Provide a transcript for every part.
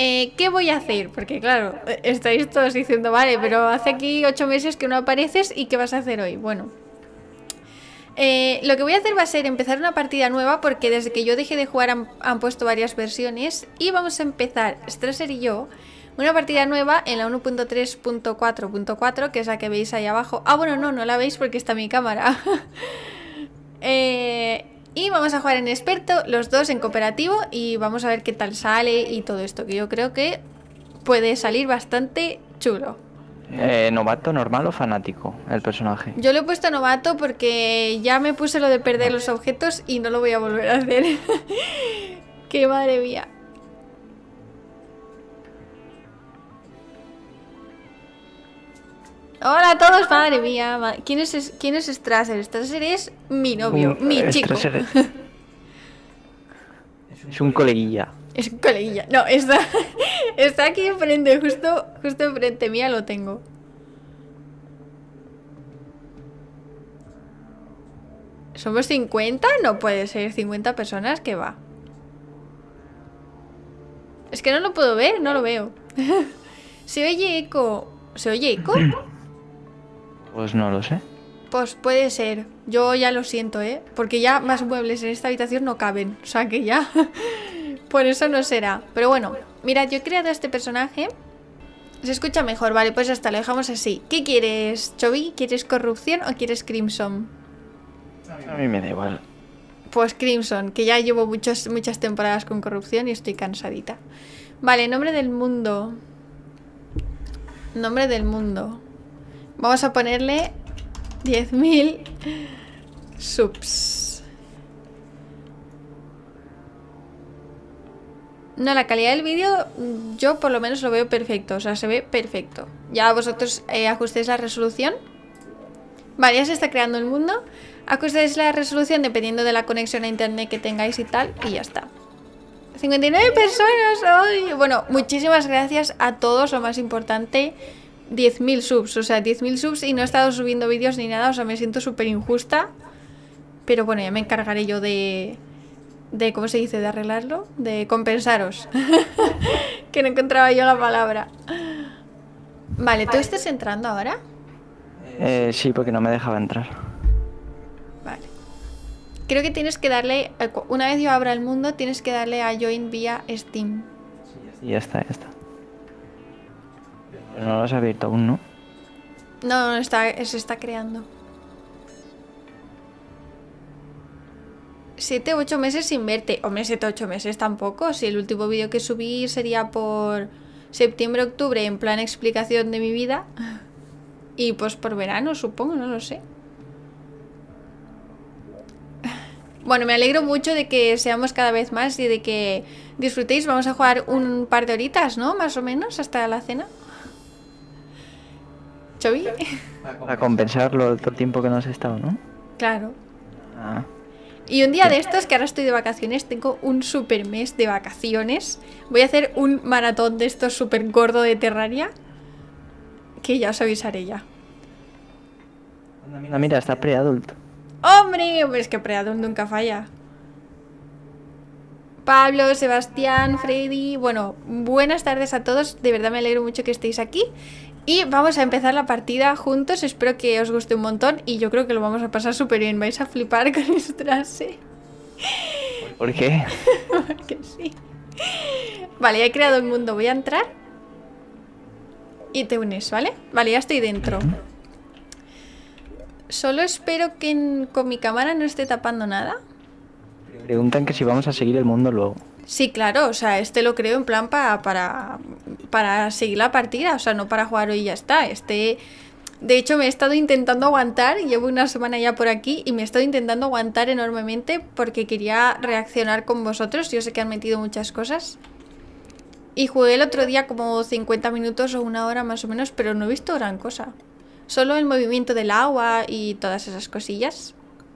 ¿qué voy a hacer? Porque claro, estáis todos diciendo, vale, pero hace aquí 8 meses que no apareces y ¿qué vas a hacer hoy? Bueno, lo que voy a hacer va a ser empezar una partida nueva porque desde que yo dejé de jugar han puesto varias versiones y vamos a empezar, Strasser y yo, una partida nueva en la 1.3.4.4, que es la que veis ahí abajo. Ah, bueno, no la veis porque está mi cámara. Y vamos a jugar en experto, los dos en cooperativo, y vamos a ver qué tal sale y todo esto, que yo creo que puede salir bastante chulo. ¿Novato, normal o fanático el personaje? Yo lo he puesto novato porque ya me puse lo de perder los objetos y no lo voy a volver a hacer. ¡Qué madre mía! Hola a todos, madre mía. ¿Quién es Strasser? Strasser es mi novio, mi chico. Es un coleguilla. Es un coleguilla. No, está aquí enfrente, justo enfrente mía lo tengo. ¿Somos 50? No puede ser 50 personas, ¿qué va? Es que no lo puedo ver, no lo veo. ¿Se oye eco? ¿Se oye eco? Pues no lo sé. Pues puede ser. Yo ya lo siento, ¿eh? Porque ya más muebles en esta habitación no caben. O sea que ya... Por eso no será. Pero bueno, mirad, yo he creado este personaje. Se escucha mejor, vale, pues hasta lo dejamos así. ¿Qué quieres, Chovy? ¿Quieres corrupción o quieres Crimson? A mí me da igual. Pues Crimson, que ya llevo muchas temporadas con corrupción y estoy cansadita. Vale, nombre del mundo. Nombre del mundo. Vamos a ponerle 10.000 subs. No, la calidad del vídeo yo por lo menos lo veo perfecto. O sea, se ve perfecto. Ya vosotros ajustéis la resolución. Vale, ya se está creando el mundo. Ajustéis la resolución dependiendo de la conexión a internet que tengáis y tal. Y ya está. 59 personas hoy. Bueno, muchísimas gracias a todos. Lo más importante, 10.000 subs. O sea, 10.000 subs y no he estado subiendo vídeos ni nada. O sea, me siento súper injusta. Pero bueno, ya me encargaré yo de ¿cómo se dice? De arreglarlo. De compensaros. Que no encontraba yo la palabra. Vale, ¿tú estás entrando ahora? Sí, porque no me dejaba entrar. Vale. Creo que tienes que darle... Una vez yo abra el mundo, tienes que darle a Join vía Steam. Y ya está, ya está. Pero no lo has abierto aún, ¿no? No, se está creando. 7 u 8 meses sin verte. Hombre, 7 u 8 meses tampoco. Si el último vídeo que subí sería por septiembre-octubre, en plan explicación de mi vida. Y pues por verano, supongo, no lo sé. Bueno, me alegro mucho de que seamos cada vez más y de que disfrutéis. Vamos a jugar un par de horitas, ¿no? Más o menos, hasta la cena. ¿Chovy? Para compensarlo todo el tiempo que no has estado, ¿no? Claro. Ah. Y un día de estos, que ahora estoy de vacaciones, tengo un super mes de vacaciones. Voy a hacer un maratón de estos súper gordo de Terraria, que ya os avisaré ya. Mira, está pre-adult. ¡Hombre! Es que Preadult nunca falla. Pablo, Sebastián, Freddy... Bueno, buenas tardes a todos. De verdad me alegro mucho que estéis aquí. Y vamos a empezar la partida juntos. Espero que os guste un montón. Y yo creo que lo vamos a pasar súper bien. Vais a flipar con Strasser. ¿Por qué? Porque sí. Vale, ya he creado el mundo. Voy a entrar. Y te unes, ¿vale? Vale, ya estoy dentro. Solo espero que con mi cámara no esté tapando nada. Preguntan que si vamos a seguir el mundo luego. Sí, claro, o sea, este lo creo en plan para seguir la partida, o sea, no para jugar hoy y ya está. De hecho, me he estado intentando aguantar, llevo una semana ya por aquí y me he estado intentando aguantar enormemente porque quería reaccionar con vosotros. Yo sé que han metido muchas cosas. Y jugué el otro día como 50 minutos o una hora más o menos, pero no he visto gran cosa. Solo el movimiento del agua y todas esas cosillas.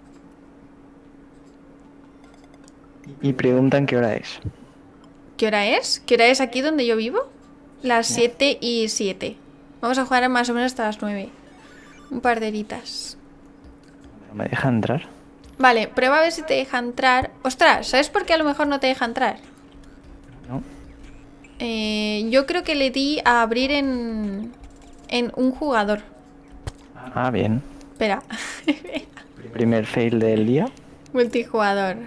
Y preguntan qué hora es. ¿Qué hora es? ¿Qué hora es aquí donde yo vivo? Las 7:07. Vamos a jugar más o menos hasta las 9. Un par de horitas. ¿No me deja entrar? Vale, prueba a ver si te deja entrar. Ostras, ¿sabes por qué a lo mejor no te deja entrar? No. Yo creo que le di a abrir en un jugador. Ah, bien. Espera. Primer fail del día. Multijugador.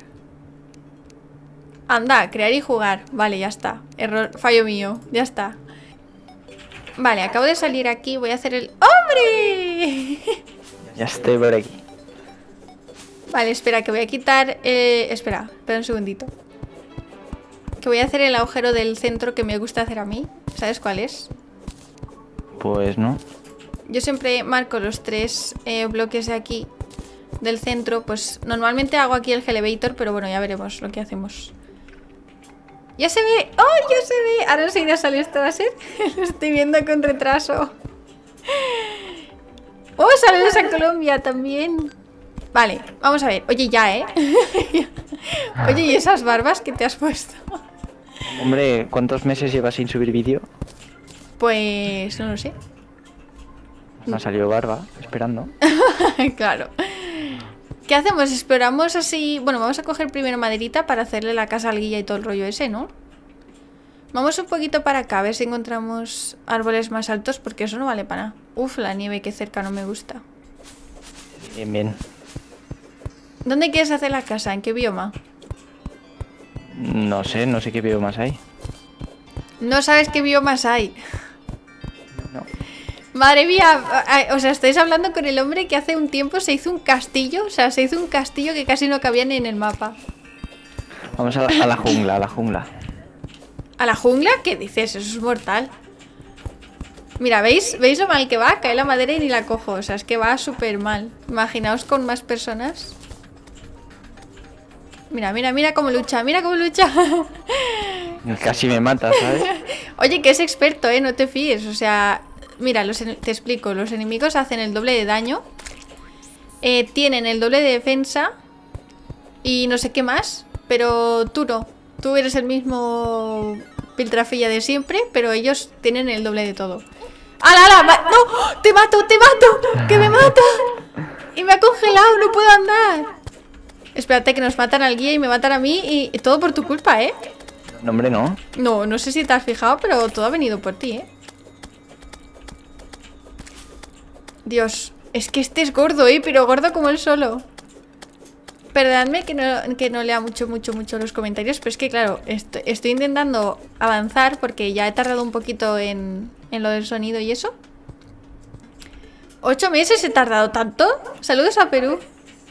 Anda, crear y jugar. Vale, ya está. Error, fallo mío. Ya está. Vale, acabo de salir aquí. Voy a hacer el... ¡Hombre! Ya estoy por aquí. Vale, espera, que voy a quitar... espera un segundito. Que voy a hacer el agujero del centro que me gusta hacer a mí. ¿Sabes cuál es? Pues no. Yo siempre marco los 3 bloques de aquí del centro. Pues normalmente hago aquí el elevator, pero bueno, ya veremos lo que hacemos. ¡Ya se ve! ¡Oh, ya se ve! Ahora enseguida sale esto, ¿va a ser? Lo estoy viendo con retraso. ¡Oh, saludos a Colombia también! Vale, vamos a ver. Oye, ya, ¿eh? Oye, ¿y esas barbas que te has puesto? Hombre, ¿cuántos meses llevas sin subir vídeo? Pues no lo sé. Me ha salido barba, esperando. Claro. ¿Qué hacemos? Exploramos así... Bueno, vamos a coger primero maderita para hacerle la casa al guía y todo el rollo ese, ¿no? Vamos un poquito para acá, a ver si encontramos árboles más altos, porque eso no vale para nada. Uf, la nieve que cerca no me gusta. Bien, bien. ¿Dónde quieres hacer la casa? ¿En qué bioma? No sé qué veo más hay. No sabes qué biomas hay. No. Madre mía, o sea, estáis hablando con el hombre que hace un tiempo se hizo un castillo. O sea, se hizo un castillo que casi no cabía ni en el mapa. Vamos a la jungla, a la jungla. ¿A la jungla? ¿Qué dices? Eso es mortal. Mira, ¿veis lo mal que va? Cae la madera y ni la cojo. O sea, es que va súper mal. Imaginaos con más personas. Mira, mira, mira cómo lucha. Mira cómo lucha. Casi me mata, ¿sabes? Oye, que es experto, ¿eh? No te fíes. O sea, mira, te explico. Los enemigos hacen el doble de daño. Tienen el doble de defensa. Y no sé qué más. Pero tú no. Tú eres el mismo piltrafilla de siempre. Pero ellos tienen el doble de todo. ¡Hala, hala! ¡No! ¡Te mato, te mato! ¡Que me mata! Y me ha congelado, no puedo andar. Espérate, que nos matan al guía y me matan a mí. Y todo por tu culpa, ¿eh? No, hombre, no. No, no sé si te has fijado, pero todo ha venido por ti, ¿eh? Dios, es que este es gordo, ¿eh? Pero gordo como él solo. Perdonadme que no lea mucho los comentarios, pero es que, claro, estoy intentando avanzar porque ya he tardado un poquito en lo del sonido y eso. 8 meses he tardado tanto. Saludos a Perú.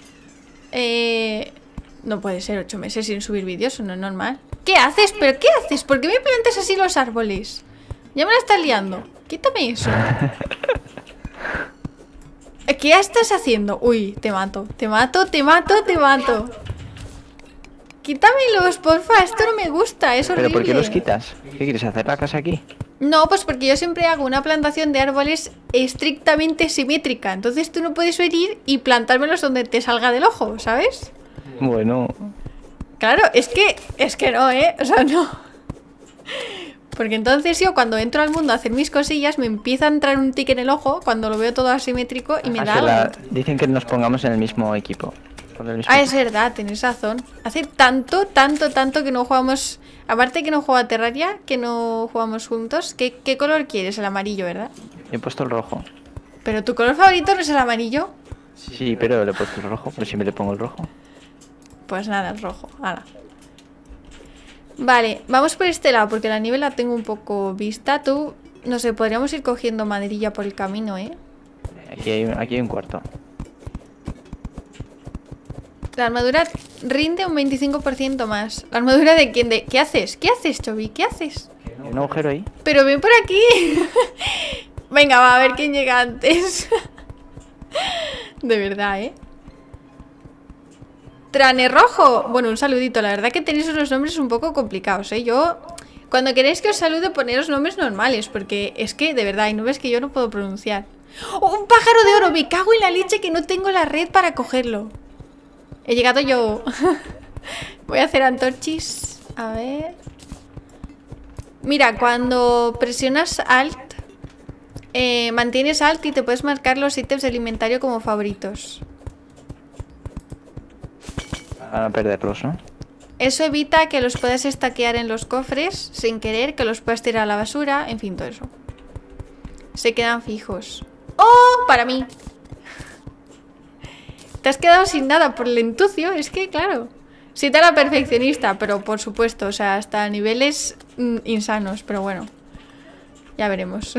No puede ser 8 meses sin subir vídeos, no es normal. ¿Qué haces? ¿Pero qué haces? ¿Por qué me plantas así los árboles? Ya me la estás liando. Quítame eso. ¿Qué estás haciendo? Uy, te mato, te mato, te mato, te mato. Quítamelos, porfa, esto no me gusta, es horrible. ¿Pero por qué los quitas? ¿Qué quieres, hacer la casa aquí? No, pues porque yo siempre hago una plantación de árboles estrictamente simétrica. Entonces tú no puedes venir y plantármelos donde te salga del ojo, ¿sabes? Bueno. Claro, es que no, ¿eh? O sea, no. Porque entonces yo cuando entro al mundo a hacer mis cosillas me empieza a entrar un tic en el ojo cuando lo veo todo asimétrico y me da algo. Dicen que nos pongamos en el mismo equipo. Es verdad, tienes razón. Hace tanto que no jugamos. Aparte que no juego a Terraria, que no jugamos juntos. ¿Qué color quieres? El amarillo, ¿verdad? He puesto el rojo. ¿Pero tu color favorito no es el amarillo? Sí, pero le he puesto el rojo, pero siempre le pongo el rojo. Pues nada, el rojo. Hala. Vale, vamos por este lado porque la nieve la tengo un poco vista. Tú, no sé, podríamos ir cogiendo maderilla por el camino, ¿eh? Aquí hay un cuarto. La armadura rinde un 25% más. ¿La armadura de quién? ¿Qué haces? ¿Qué haces, Chobi? ¿Qué haces? Hay un agujero ahí. Pero ven por aquí. Venga, va a ver quién llega antes. De verdad, ¿eh? Trane Rojo. Bueno, un saludito. La verdad que tenéis unos nombres un poco complicados, ¿eh? Yo, cuando queréis que os salude, poneros nombres normales. Porque es que, de verdad, hay nombres que yo no puedo pronunciar. ¡Oh, un pájaro de oro! Me cago en la leche que no tengo la red para cogerlo. He llegado yo. Voy a hacer antorchis. A ver. Mira, cuando presionas Alt, mantienes Alt y te puedes marcar los ítems de inventario como favoritos. Van a perderlos, ¿no? Eso evita que los puedas estaquear en los cofres sin querer, que los puedas tirar a la basura, en fin, todo eso. Se quedan fijos. ¡Oh! Para mí. Te has quedado sin nada por el entucio, es que, claro. Sí te la perfeccionista, pero por supuesto, o sea, hasta niveles insanos, pero bueno. Ya veremos.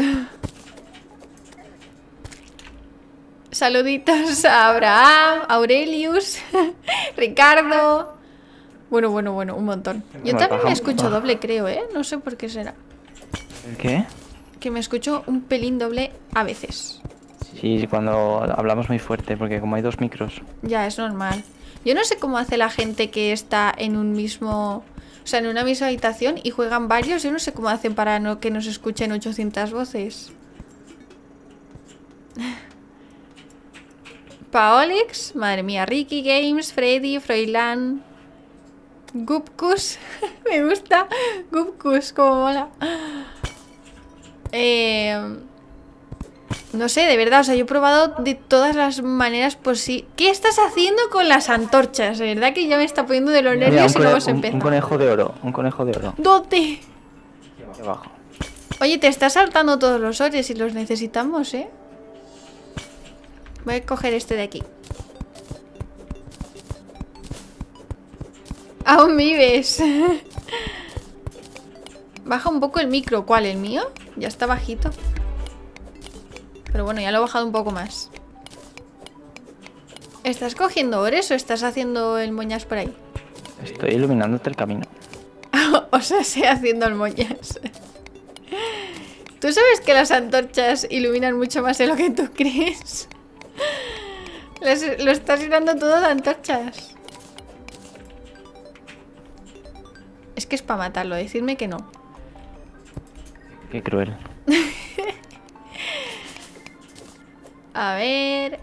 Saluditos a Abraham, Aurelius, Ricardo. Bueno, un montón. Yo también me escucho doble, creo, ¿eh? No sé por qué será. ¿El qué? Que me escucho un pelín doble a veces. Sí, cuando hablamos muy fuerte, porque como hay dos micros. Ya, es normal. Yo no sé cómo hace la gente que está en un mismo... O sea, en una misma habitación y juegan varios. Yo no sé cómo hacen para no que nos escuchen 800 voces. Paolix, madre mía, Ricky Games, Freddy, Froilán, Gupkus, me gusta, Gupkus, como mola. No sé, de verdad, o sea, yo he probado de todas las maneras posibles. ¿Qué estás haciendo con las antorchas? De verdad que ya me está poniendo de los nervios y luego se empieza. Un conejo de oro, un conejo de oro. ¿Dónde? Aquí abajo. Oye, te estás saltando todos los ores y los necesitamos, ¿eh? Voy a coger este de aquí. Aún vives. Baja un poco el micro. ¿Cuál? ¿El mío? Ya está bajito. Pero bueno, ya lo he bajado un poco más. ¿Estás cogiendo ores o estás haciendo el moñas por ahí? Estoy iluminándote el camino. O sea, sé haciendo el moñas. ¿Tú sabes que las antorchas iluminan mucho más de lo que tú crees? Lo estás llenando todo de antorchas. Es que es para matarlo, decirme que no. Qué cruel. A ver...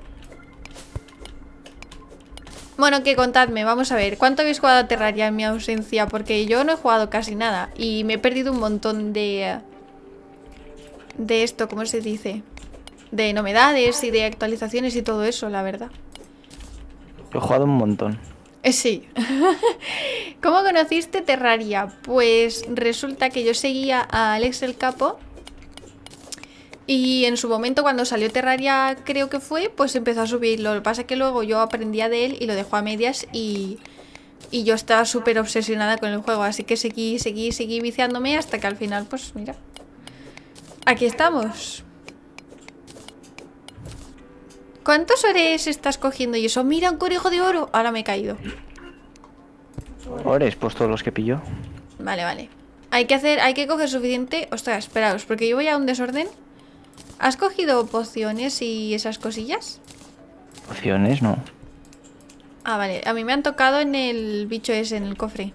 Bueno, que contadme, vamos a ver. ¿Cuánto habéis jugado a Terraria en mi ausencia? Porque yo no he jugado casi nada. Y me he perdido un montón de esto, ¿cómo se dice? De novedades y de actualizaciones y todo eso, la verdad. Yo he jugado un montón. Sí. ¿Cómo conociste Terraria? Pues resulta que yo seguía a Alex el Capo. Y en su momento, cuando salió Terraria, creo que fue, pues empezó a subirlo. Lo que pasa es que luego yo aprendía de él y lo dejó a medias y yo estaba súper obsesionada con el juego. Así que seguí viciándome hasta que al final, pues mira, aquí estamos. ¿Cuántos ores estás cogiendo? Y eso, mira, un conejo de oro. Ahora me he caído. Ores, pues todos los que pilló. Vale. Hay que coger suficiente. Ostras, esperaos, porque yo voy a un desorden. ¿Has cogido pociones y esas cosillas? Pociones, no. Ah, vale. A mí me han tocado en el bicho ese, en el cofre.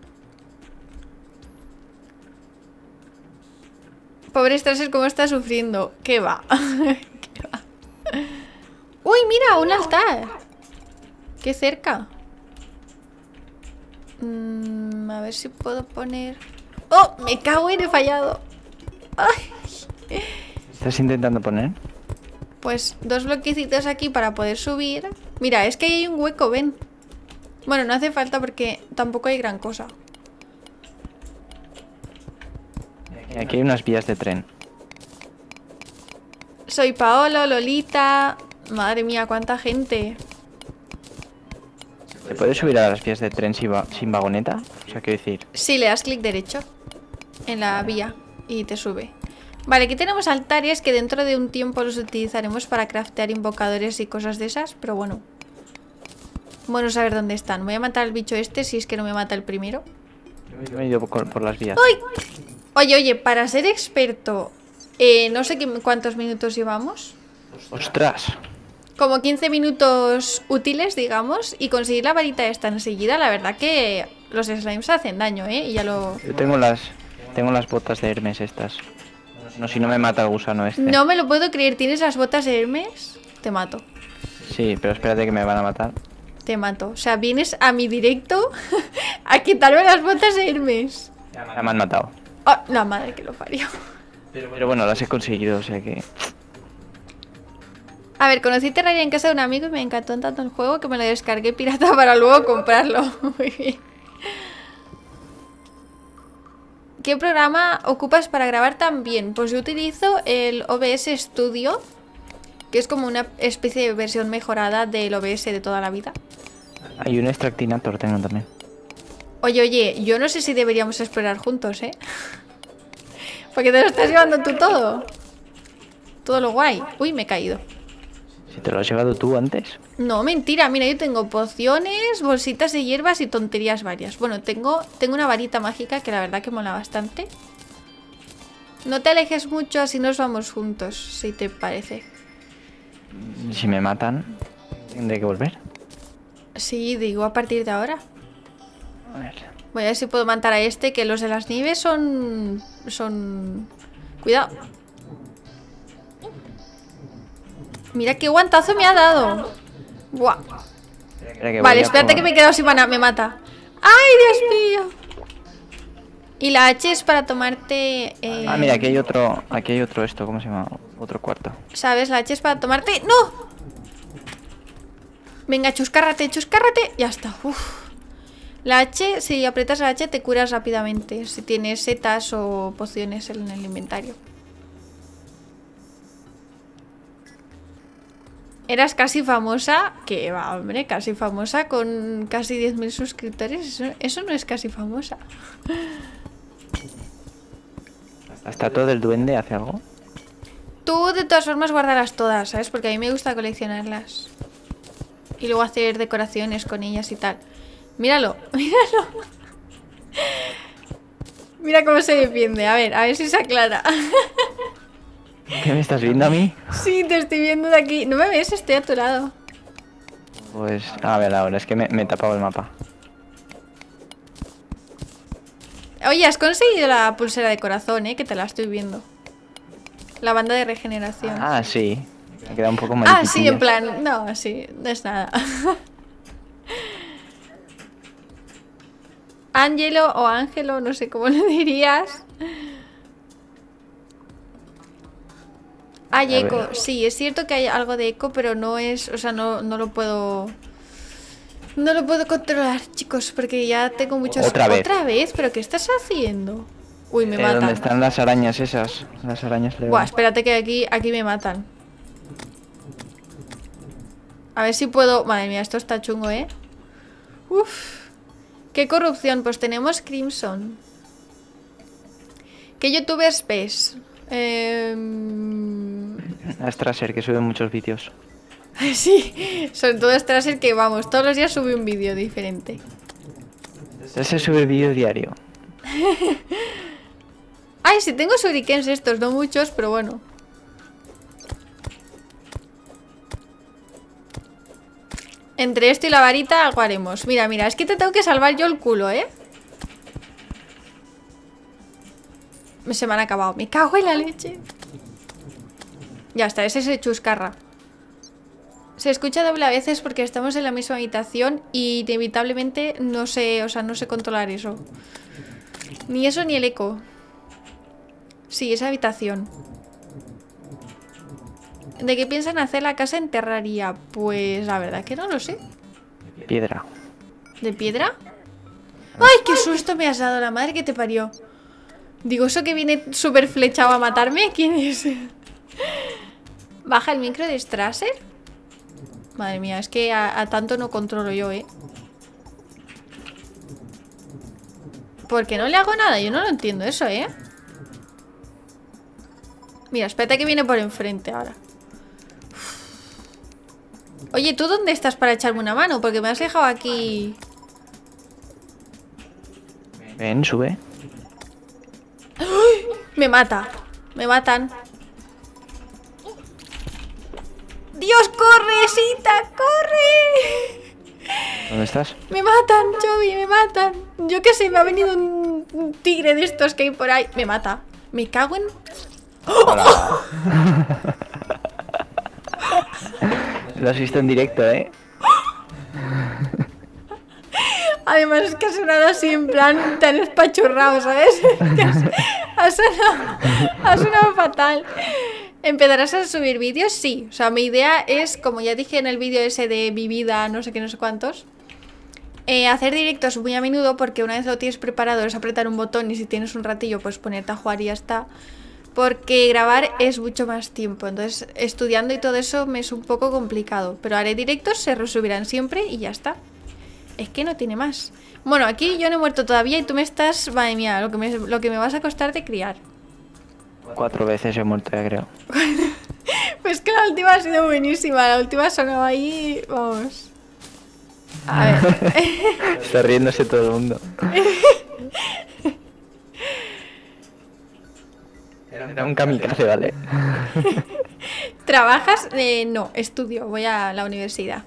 Pobre Strasser, ¿cómo está sufriendo? ¿Qué va? ¿Qué va? ¡Uy, mira! ¡Un altar! ¡Qué cerca! A ver si puedo poner... ¡Oh! ¡Me cago en he fallado! ¡Ay! ¿Estás intentando poner? Pues 2 bloquecitos aquí para poder subir. Mira, es que ahí hay un hueco, ven. Bueno, no hace falta porque tampoco hay gran cosa. Aquí hay unas vías de tren. Soy Paolo, Lolita... Madre mía, cuánta gente. ¿Se puede subir a las vías de tren sin vagoneta? O sea, quiero decir... Sí, le das clic derecho en la vía y te sube. Vale, aquí tenemos altares que dentro de un tiempo los utilizaremos para craftear invocadores y cosas de esas, pero bueno. Bueno saber dónde están. Voy a matar al bicho este si es que no me mata el primero. Yo me he ido por las vías. ¡Uy! Oye, para ser experto, no sé cuántos minutos llevamos. ¡Ostras! Como 15 minutos útiles, digamos, y conseguir la varita esta enseguida, la verdad que los slimes hacen daño, ¿eh? Y ya lo... Yo tengo las botas de Hermes estas. No, si no me mata el gusano este. No me lo puedo creer, ¿tienes las botas de Hermes? Te mato. Sí, pero espérate que me van a matar. Te mato. O sea, vienes a mi directo a quitarme las botas de Hermes. Ya me han matado. Oh, la madre que lo parió. Pero bueno, las he conseguido, o sea que... A ver, conocí Terraria en casa de un amigo y me encantó tanto el juego que me lo descargué pirata para luego comprarlo. Muy bien. ¿Qué programa ocupas para grabar tan bien? Pues yo utilizo el OBS Studio, que es como una especie de versión mejorada del OBS de toda la vida. Hay un extractinator, tengo también. Oye, yo no sé si deberíamos explorar juntos, ¿eh? Porque te lo estás llevando tú todo. Todo lo guay. Uy, me he caído. Si te lo has llevado tú antes. No, mentira. Mira, yo tengo pociones, bolsitas de hierbas y tonterías varias. Bueno, tengo una varita mágica que la verdad que mola bastante. No te alejes mucho, así nos vamos juntos, si te parece. Si me matan, tendré que volver. Sí, digo a partir de ahora. A ver. Voy a ver si puedo matar a este, que los de las nieves son... Cuidado. Mira qué guantazo me ha dado. Buah. Vale, espérate que me he quedado sin mana. Me mata. ¡Ay, Dios mío! Y la H es para tomarte... Ah, mira, aquí hay otro esto, ¿cómo se llama? Otro cuarto. ¿Sabes? La H es para tomarte... ¡No! Venga, chuscárrate, chuscárrate. Ya está. Uf. La H, si aprietas la H te curas rápidamente. Si tienes setas o pociones en el inventario. Eras casi famosa. Que va, hombre, casi famosa con casi 10.000 suscriptores. Eso no es casi famosa. ¿Hasta todo el duende hace algo? Tú de todas formas guárdalas todas, ¿sabes? Porque a mí me gusta coleccionarlas. Y luego hacer decoraciones con ellas y tal. Míralo, míralo. Mira cómo se defiende. A ver si se aclara. ¿Qué me estás viendo a mí? Sí, te estoy viendo de aquí. ¿No me ves? Estoy a tu lado. Pues, a ver, ahora es que me he tapado el mapa. Oye, has conseguido la pulsera de corazón, ¿eh? Que te la estoy viendo. La banda de regeneración. Ah, sí. Me queda un poco más. Ah, sí, en plan... No, sí, no es nada. Ángelo o Ángelo, no sé cómo lo dirías. Hay eco, sí, es cierto que hay algo de eco, pero no es, o sea, no lo puedo... No lo puedo controlar, chicos, porque ya tengo muchos... ¿Otra vez? ¿Otra vez? ¿Pero qué estás haciendo? Uy, me ¿Dónde matan. están las arañas esas? Las arañas león. Buah, espérate que aquí me matan. A ver si puedo... Madre mía, esto está chungo, ¿eh? Uf. ¿Qué corrupción? Pues tenemos Crimson. ¿Qué youtubers ves? A Strasser, que sube muchos vídeos. Sí, sobre todo Strasser, que vamos, todos los días sube un vídeo diferente. Strasser sube vídeo diario. Ay, sí, tengo shurikens estos, no muchos, pero bueno. Entre esto y la varita algo haremos. Mira, mira, es que te tengo que salvar yo el culo, ¿eh? Se me han acabado. Me cago en la leche. Ya está, ese se chuscarra. Se escucha doble a veces porque estamos en la misma habitación y inevitablemente no sé, o sea, no sé controlar eso. Ni eso ni el eco. Sí, esa habitación. ¿De qué piensan hacer la casa en Terraria? Pues la verdad que no lo sé. Piedra. ¿De piedra? ¡Ay, qué susto me has dado! La madre que te parió. Digo, ¿eso que viene súper flechado a matarme? ¿Quién es? ¿Baja el micro de Strasser? Madre mía, es que a tanto no controlo yo, ¿eh? ¿Por qué no le hago nada? Yo no lo entiendo eso, ¿eh? Mira, espérate que viene por enfrente ahora. Oye, ¿tú dónde estás para echarme una mano? Porque me has dejado aquí... Ven, sube. ¡Uy! Me mata. Me matan. ¡Dios, corre, Sita! ¡Corre! ¿Dónde estás? Me matan, Chovy, me matan. Yo qué sé, me ha venido un tigre de estos que hay por ahí. Me mata. Me cago en... Hola. Lo has visto en directo, ¿eh? Además es que ha sonado así en plan tan espachurrado, ¿sabes? Ha sonado fatal. ¿Empezarás a subir vídeos? Sí. O sea, mi idea es, como ya dije en el vídeo ese de mi vida, no sé qué, no sé cuántos, hacer directos muy a menudo, porque una vez lo tienes preparado es apretar un botón y si tienes un ratillo pues ponerte a jugar y ya está. Porque grabar es mucho más tiempo, entonces estudiando y todo eso me es un poco complicado. Pero haré directos, se resubirán siempre y ya está. Es que no tiene más. Bueno, aquí yo no he muerto todavía y tú me estás... Madre mía, lo que me vas a costar de criar. 4 veces he muerto, ya creo. Pues que la última ha sido buenísima. La última sonaba ahí... Vamos. A ver. Está riéndose todo el mundo. Era un kamikaze, ¿vale? ¿Trabajas? No, estudio. Voy a la universidad.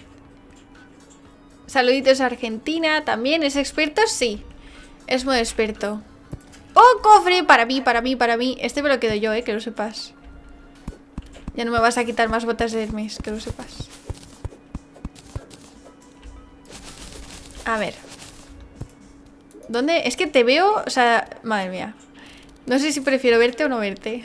Saluditos a Argentina. ¿También es experto? Sí. Es muy experto. ¡Oh, cofre! Para mí, para mí, para mí. Este me lo quedo yo, que lo sepas. Ya no me vas a quitar más botas de Hermes, que lo sepas. A ver. ¿Dónde? Es que te veo... O sea, madre mía. No sé si prefiero verte o no verte.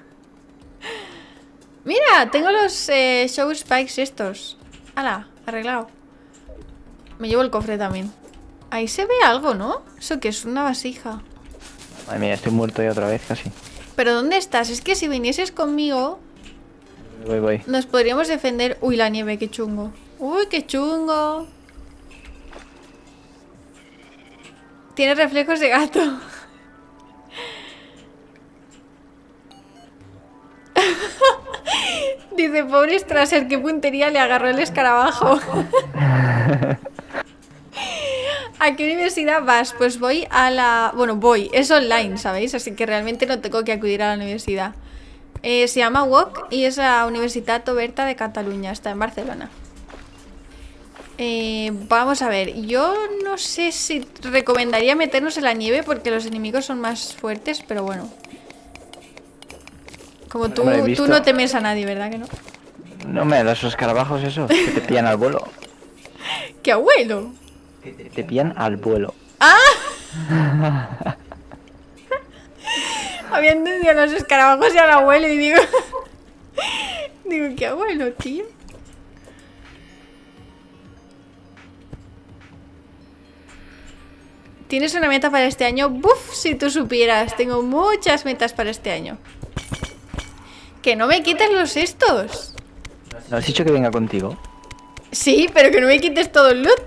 Mira, tengo los show spikes estos. ¡Hala! Arreglado. Me llevo el cofre también. Ahí se ve algo, ¿no? Eso que es una vasija. Madre mía, estoy muerto ya otra vez casi. ¿Pero dónde estás? Es que si vinieses conmigo... Voy. Nos podríamos defender... Uy, la nieve, qué chungo. Uy, qué chungo. Tiene reflejos de gato. Dice, pobre Strasser, qué puntería le agarró el escarabajo. ¿A qué universidad vas? Pues voy a la... Bueno, voy, es online, ¿sabéis? Así que realmente no tengo que acudir a la universidad. Se llama UOC y es la Universitat Oberta de Cataluña, está en Barcelona. Vamos a ver, yo no sé si recomendaría meternos en la nieve porque los enemigos son más fuertes, pero bueno. Como tú no temes a nadie, ¿verdad que no? No me das los escarabajos esos, que te pillan al vuelo. ¡Qué abuelo! Te pillan al vuelo. ¡Ah! Había entendido los escarabajos y al abuelo y digo... Digo, ¿qué abuelo, tío? ¿Tienes una meta para este año? ¡Buf! Si tú supieras, tengo muchas metas para este año. ¡Que no me quites los estos! ¿No has dicho que venga contigo? Sí, pero que no me quites todo el loot.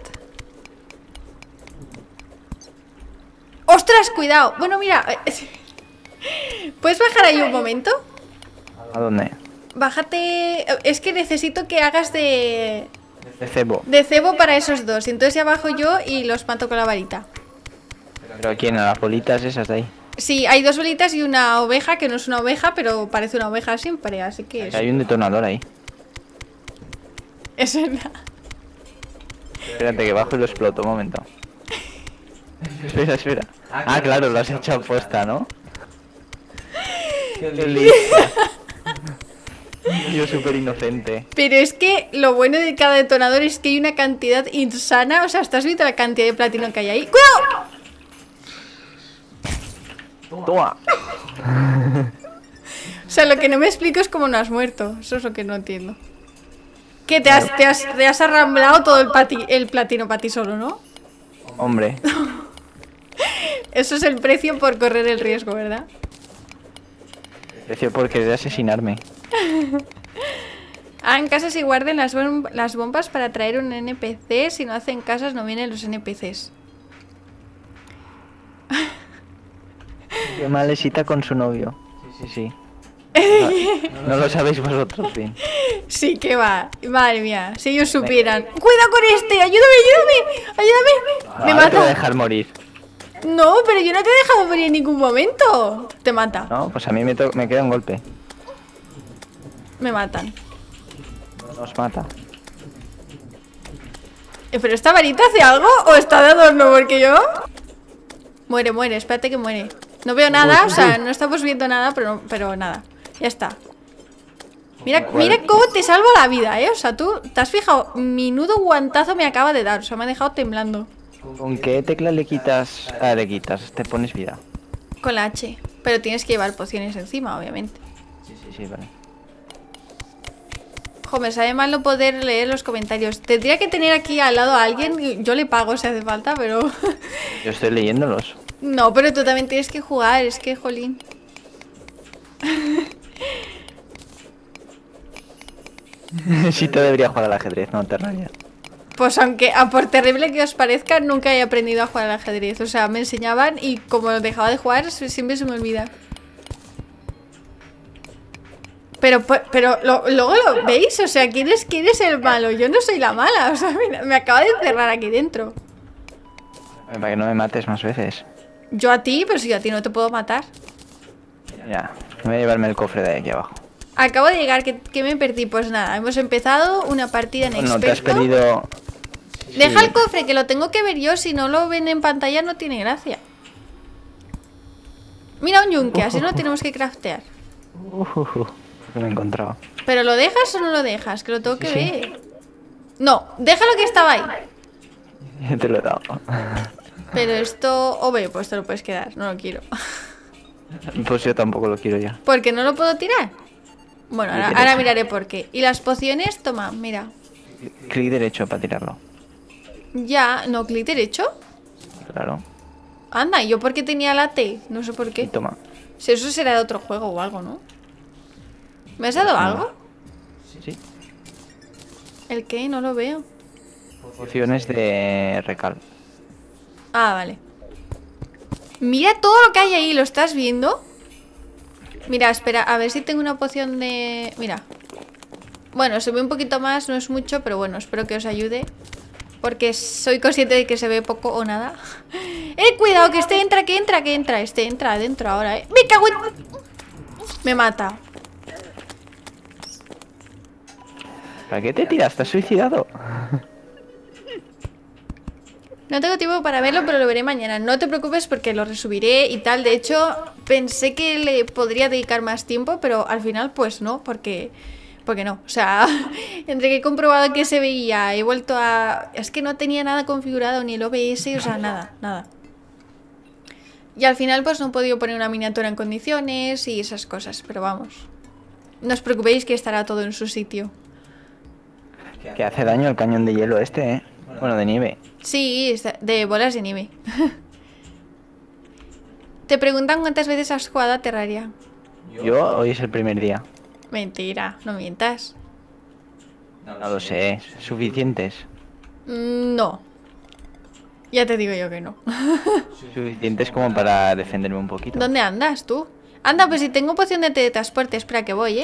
¡Ostras, cuidado! Bueno, mira... ¿Puedes bajar ahí un momento? ¿A dónde? Bájate... Es que necesito que hagas de... De cebo. De cebo para esos dos. Y entonces ya bajo yo y los mato con la varita. ¿Pero quién? ¿Las bolitas esas de ahí? Sí, hay dos bolitas y una oveja, que no es una oveja, pero parece una oveja siempre, así que... Hay un detonador ahí. Es verdad. Espérate que bajo y lo exploto, un momento. Espera. Ah, claro, lo has hecho a posta, ¿no? Qué lista. Yo súper inocente. Pero es que lo bueno de cada detonador es que hay una cantidad insana. O sea, ¿estás viendo la cantidad de platino que hay ahí? ¡Cuidado! Toma. O sea, lo que no me explico es cómo no has muerto. Eso es lo que no entiendo. Que te has arramblado todo el platino para ti solo, ¿no? Hombre. Eso es el precio por correr el riesgo, ¿verdad? Precio por querer asesinarme. Hagan casas y guarden las bombas para traer un NPC. Si no hacen casas no vienen los NPCs. Qué malesita con su novio. Sí. No lo sabéis vosotros, bien. Sí que va. Madre mía, si ellos supieran. ¡Cuidado con este! ¡Ayúdame! ¡Me mata! No te voy a dejar morir. No, pero yo no te he dejado morir en ningún momento. Te mata. No, pues a mí me queda un golpe. Me matan. Nos mata. ¿Pero esta varita hace algo o está de adorno? Porque yo... Muere, espérate que muere. No veo nada, o sea, no estamos viendo nada, pero nada. Ya está. Mira cómo te salvo la vida, ¿eh? O sea, tú te has fijado, menudo guantazo me acaba de dar. O sea, me ha dejado temblando. ¿Con qué tecla le quitas? Ah, le quitas, te pones vida. Con la H. Pero tienes que llevar pociones encima, obviamente. Sí, vale. Jo, me sabe mal no poder leer los comentarios. Tendría que tener aquí al lado a alguien. Yo le pago si hace falta, pero... Yo estoy leyéndolos. No, pero tú también tienes que jugar. Es que, jolín. Sí, te debería jugar al ajedrez, no Terraria. Pues aunque, por terrible que os parezca, nunca he aprendido a jugar al ajedrez. O sea, me enseñaban y como dejaba de jugar, siempre se me olvida. Pero luego lo veis, o sea, ¿quién es el malo? Yo no soy la mala, o sea, mira, me acaba de encerrar aquí dentro. Para que no me mates más veces. Yo a ti, pero si yo a ti no te puedo matar. Ya, voy a llevarme el cofre de aquí abajo. Acabo de llegar, que me perdí. Pues nada, hemos empezado una partida en experto. No, te has perdido... Deja Sí. el cofre, que lo tengo que ver yo. Si no lo ven en pantalla no tiene gracia. Mira un yunque, así no tenemos que craftear. Que me he encontrado. ¿Pero lo dejas o no lo dejas? Que lo tengo que Sí. ver. No, déjalo que estaba ahí. Ya te lo he dado. Pero esto... Hombre, pues te lo puedes quedar, no lo quiero. Pues yo tampoco lo quiero ya. ¿Por qué no lo puedo tirar? Bueno, Clic ahora derecho. miraré por qué. Y las pociones, toma, mira. Clic derecho para tirarlo. Ya, no, clic derecho. Claro. Anda, ¿y yo por qué tenía la T? No sé por Y qué. toma. Si eso será de otro juego o algo, ¿no? ¿Me has dado algo? Sí. ¿El qué? No lo veo. Pociones de recal. Ah, vale. Mira todo lo que hay ahí, ¿lo estás viendo? Mira, espera, a ver si tengo una poción de... Mira. Bueno, se ve un poquito más, no es mucho, pero bueno, espero que os ayude. Porque soy consciente de que se ve poco o nada. Cuidado, que este entra, que entra. Este entra adentro ahora, Me cago en... Me mata. ¿Para qué te tiras? ¿Estás suicidado? No tengo tiempo para verlo, pero lo veré mañana. No te preocupes porque lo resubiré y tal. De hecho, pensé que le podría dedicar más tiempo, pero al final pues no, porque no. O sea, entre que he comprobado que se veía, he vuelto a... Es que no tenía nada configurado, ni el OBS, o sea, nada. Y al final pues no he podido poner una miniatura en condiciones y esas cosas, pero vamos. No os preocupéis que estará todo en su sitio. Que hace daño el cañón de hielo este, ¿eh? Bueno, de nieve. Sí, de bolas de nieve. Te preguntan cuántas veces has jugado a Terraria. Yo hoy es el primer día. Mentira, no mientas. No lo sé, suficientes. No. Ya te digo yo que no. Suficientes como para defenderme un poquito. ¿Dónde andas tú? Anda, pues si tengo poción de teletransporte, espera que voy,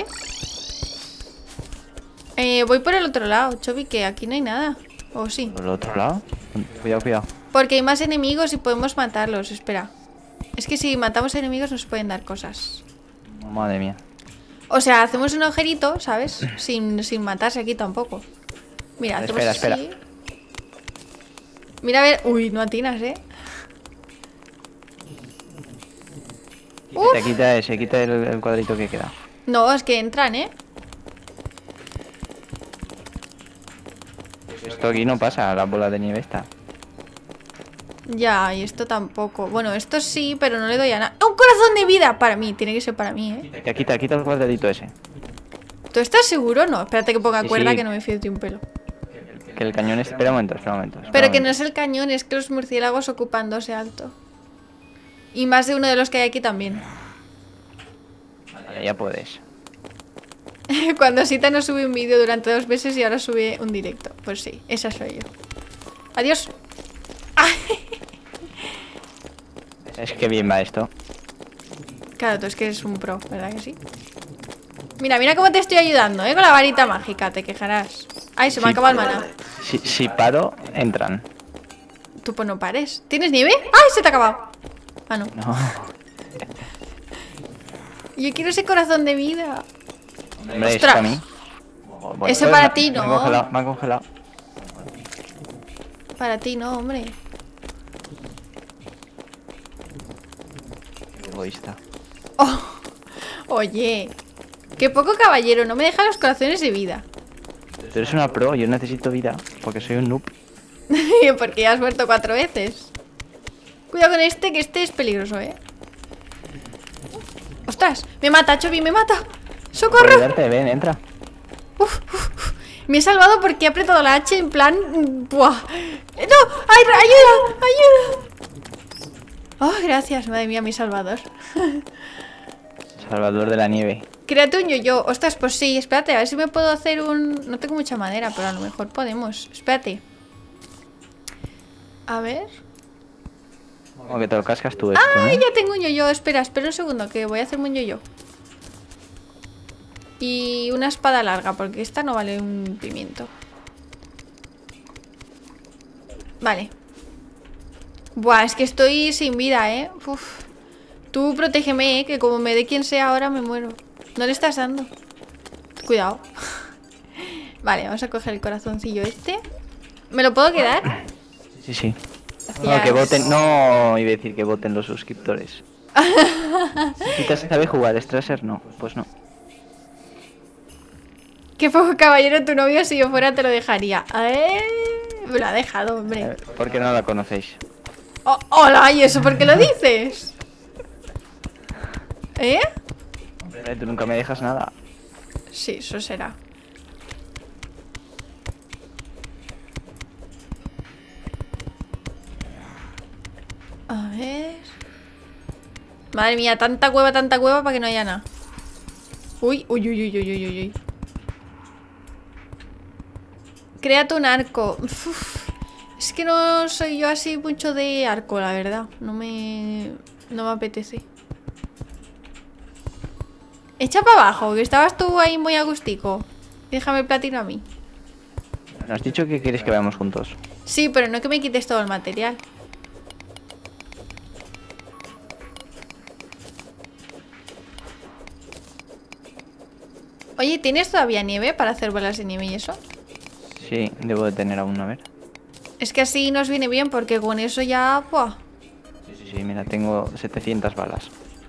voy por el otro lado, Chobi, que aquí no hay nada. ¿O sí? ¿Por el otro lado? Cuidado. Porque hay más enemigos y podemos matarlos, espera. Es que si matamos enemigos nos pueden dar cosas. Madre mía. O sea, hacemos un agujerito, ¿sabes? Sin matarse aquí tampoco. Mira, hacemos Espera. así. Mira, a ver... Uy, no atinas, Uf. Quita el cuadrito que queda. No, es que entran, Esto aquí no pasa, la bola de nieve está. Ya, y esto tampoco. Bueno, esto sí, pero no le doy a nada. ¡Un corazón de vida! Para mí, tiene que ser para mí, Ya quita el cuadradito ese. ¿Tú estás seguro? No, espérate que ponga Sí, cuerda sí. que no me fío de un pelo. Que el cañón es... Espera un momento. Pero que no es el cañón, es que los murciélagos ocupan 12 alto. Y más de uno de los que hay aquí también. Vale, ya puedes. Cuando Sita no sube un vídeo durante 2 meses y ahora sube un directo. Pues sí, esa soy yo. Adiós. Es que bien va esto. Claro, tú es que eres un pro, ¿verdad que sí? Mira cómo te estoy ayudando, con la varita mágica, te quejarás. Ay, se me acaba el maná. Si paro, entran. Tú pues no pares. ¿Tienes nieve? ¡Ay, se te ha acabado! Ah, no. No. Yo quiero ese corazón de vida. Hombre, es ¡Ostras! para mí. Ese para ti, ¿no? Me ha congelado. Para ti no, hombre. Egoísta. Oh, oye, qué poco caballero, no me deja los corazones de vida. Tú eres una pro, yo necesito vida, porque soy un noob. Porque ya has muerto 4 veces. Cuidado con este, que este es peligroso, ¡Ostras! ¡Me mata, Chobi, me mata! ¡Socorro! Ven, entra. Uf. Me he salvado porque he apretado la H en plan... ¡Buah! ¡No! ¡Ay, ayuda! ¡Ayuda! Oh, gracias, madre mía, mi salvador. Salvador de la nieve. Créate un yo-yo. Ostras, pues sí, espérate, a ver si me puedo hacer un... No tengo mucha madera, pero a lo mejor podemos. Espérate. A ver... Como que te lo cascas tú esto, ¡Ay, ¿no? ya tengo un yo-yo! Espera un segundo, que voy a hacerme un yo-yo. Y una espada larga, porque esta no vale un pimiento. Vale. Buah, es que estoy sin vida, ¿eh? Uf. Tú protégeme, ¿eh? Que como me dé quien sea ahora me muero. No le estás dando. Cuidado. Vale, vamos a coger el corazoncillo este. ¿Me lo puedo quedar? Sí, sí. Gracias. No, que voten... No, iba a decir que voten los suscriptores. Si te sabe jugar Strasser, no. Pues no. Qué poco caballero tu novio, si yo fuera te lo dejaría. Me lo ha dejado, hombre. ¿Por qué no la conocéis? Oh, hola, ¿y eso por qué lo dices? ¿Eh? Hombre, tú nunca me dejas nada. Sí, eso será. A ver... Madre mía, tanta cueva para que no haya nada. Uy, uy, uy, uy, uy, uy, uy. Créate un arco. Uf, es que no soy yo así mucho de arco, la verdad. No me apetece. Echa para abajo, que estabas tú ahí muy agustico. Déjame el platino a mí. ¿No has dicho que quieres que vayamos juntos? Sí, pero no que me quites todo el material. Oye, ¿tienes todavía nieve para hacer bolas de nieve y eso? Sí, debo de tener aún, a ver. Es que así nos viene bien porque con eso ya... ¡buah! Sí, sí, mira, tengo 700 balas.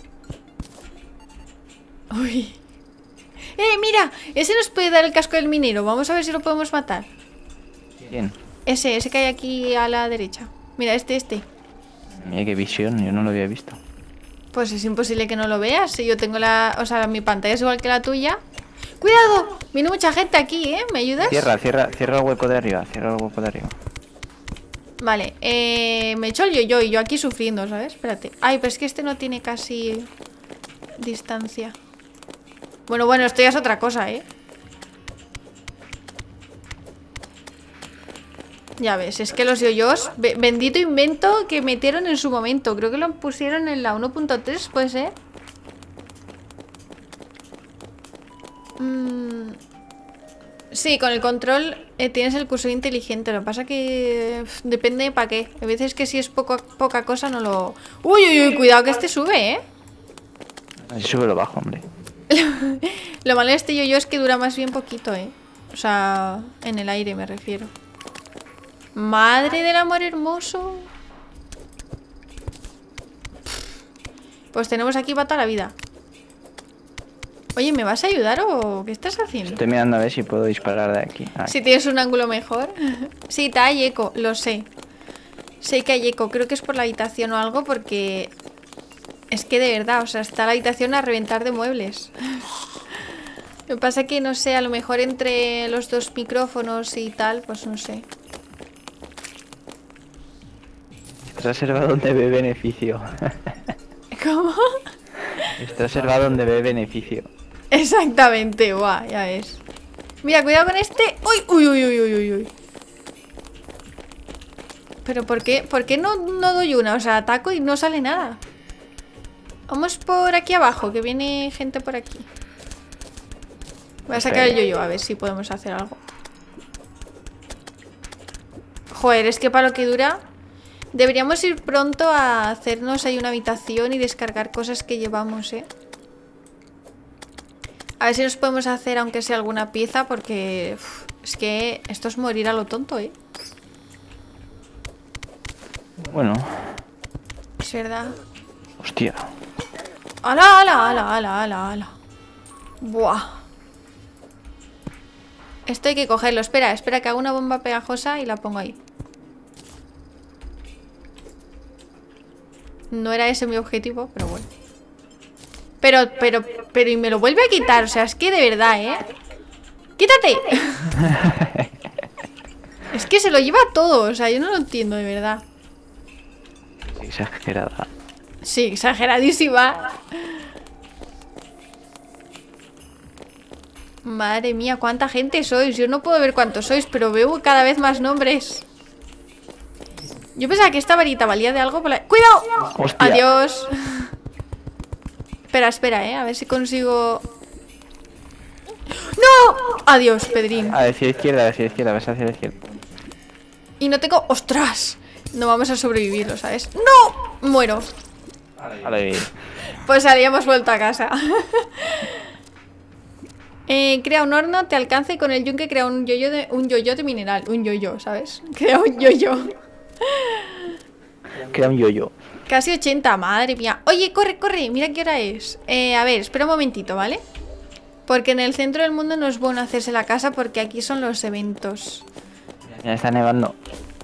Uy. Mira, ese nos puede dar el casco del minero. Vamos a ver si lo podemos matar. ¿Quién? Ese que hay aquí a la derecha. Mira, este. Mira qué visión, yo no lo había visto. Pues es imposible que no lo veas. Si yo tengo la... O sea, mi pantalla es igual que la tuya. ¡Cuidado! Viene mucha gente aquí, ¿eh? ¿Me ayudas? Cierra el hueco de arriba, cierra el hueco de arriba. Vale, me echo el yo-yo y yo aquí sufriendo, ¿sabes? Espérate. Ay, pero es que este no tiene casi distancia. Bueno, esto ya es otra cosa, ¿eh? Ya ves, es que los yoyos, bendito invento que metieron en su momento. Creo que lo pusieron en la 1.3, ¿puede ser? Sí, con el control tienes el cursor inteligente. Lo que pasa que depende de para qué. A veces que si es poca cosa no lo... Uy, uy, uy, cuidado que este sube, ¿eh? Así sube lo bajo, hombre. Lo malo de este yo-yo es que dura más bien poquito, ¿eh? O sea, en el aire me refiero. Madre del amor hermoso. Pues tenemos aquí para toda la vida. Oye, ¿me vas a ayudar o qué estás haciendo? Estoy mirando a ver si puedo disparar de aquí. Si tienes un ángulo mejor. Sí, hay eco, lo sé. Sé que hay eco, creo que es por la habitación o algo porque... Es que de verdad, o sea, está la habitación a reventar de muebles. Lo que pasa es que, no sé, a lo mejor entre los dos micrófonos y tal, pues no sé. Está reservado donde ve beneficio. ¿Cómo? Está reservado donde ve beneficio. Exactamente, guau, ya ves. Mira, cuidado con este. Uy, uy, uy, uy, uy, uy. Pero ¿por qué no doy una? O sea, ataco y no sale nada. Vamos por aquí abajo, que viene gente por aquí. Voy a sacar el yo-yo a ver si podemos hacer algo. Joder, es que para lo que dura... Deberíamos ir pronto a hacernos ahí una habitación y descargar cosas que llevamos, ¿eh? A ver si nos podemos hacer aunque sea alguna pieza porque... es que esto es morir a lo tonto, ¿eh? Bueno. Es verdad. Hostia. ¡Hala, hala, hala, hala, hala, hala! ¡Buah! Esto hay que cogerlo. Espera que haga una bomba pegajosa y la pongo ahí. No era ese mi objetivo, pero bueno. Pero y me lo vuelve a quitar. O sea, es que de verdad, ¿eh? ¡Quítate! Es que se lo lleva todo, o sea, yo no lo entiendo de verdad. Exagerada. Sí, exageradísima. Madre mía, cuánta gente sois. Yo no puedo ver cuántos sois, pero veo cada vez más nombres. Yo pensaba que esta varita valía de algo. ¡Cuidado! Hostia. Adiós. Espera, a ver si consigo... ¡No! Adiós, Pedrín. Hacia la izquierda, vas hacia la izquierda. Y no tengo... ¡Ostras! No vamos a sobrevivir, ¿lo sabes? ¡No! Muero. Vale. Pues habíamos vuelto a casa. Crea un horno, te alcance y con el yunque crea un yoyo de mineral. Un yoyo, ¿sabes? Crea un yoyo. Crea un yoyo. Casi 80, madre mía. Oye, corre, mira qué hora es. A ver, espera un momentito, ¿vale? Porque en el centro del mundo no es bueno hacerse la casa porque aquí son los eventos. Ya está nevando.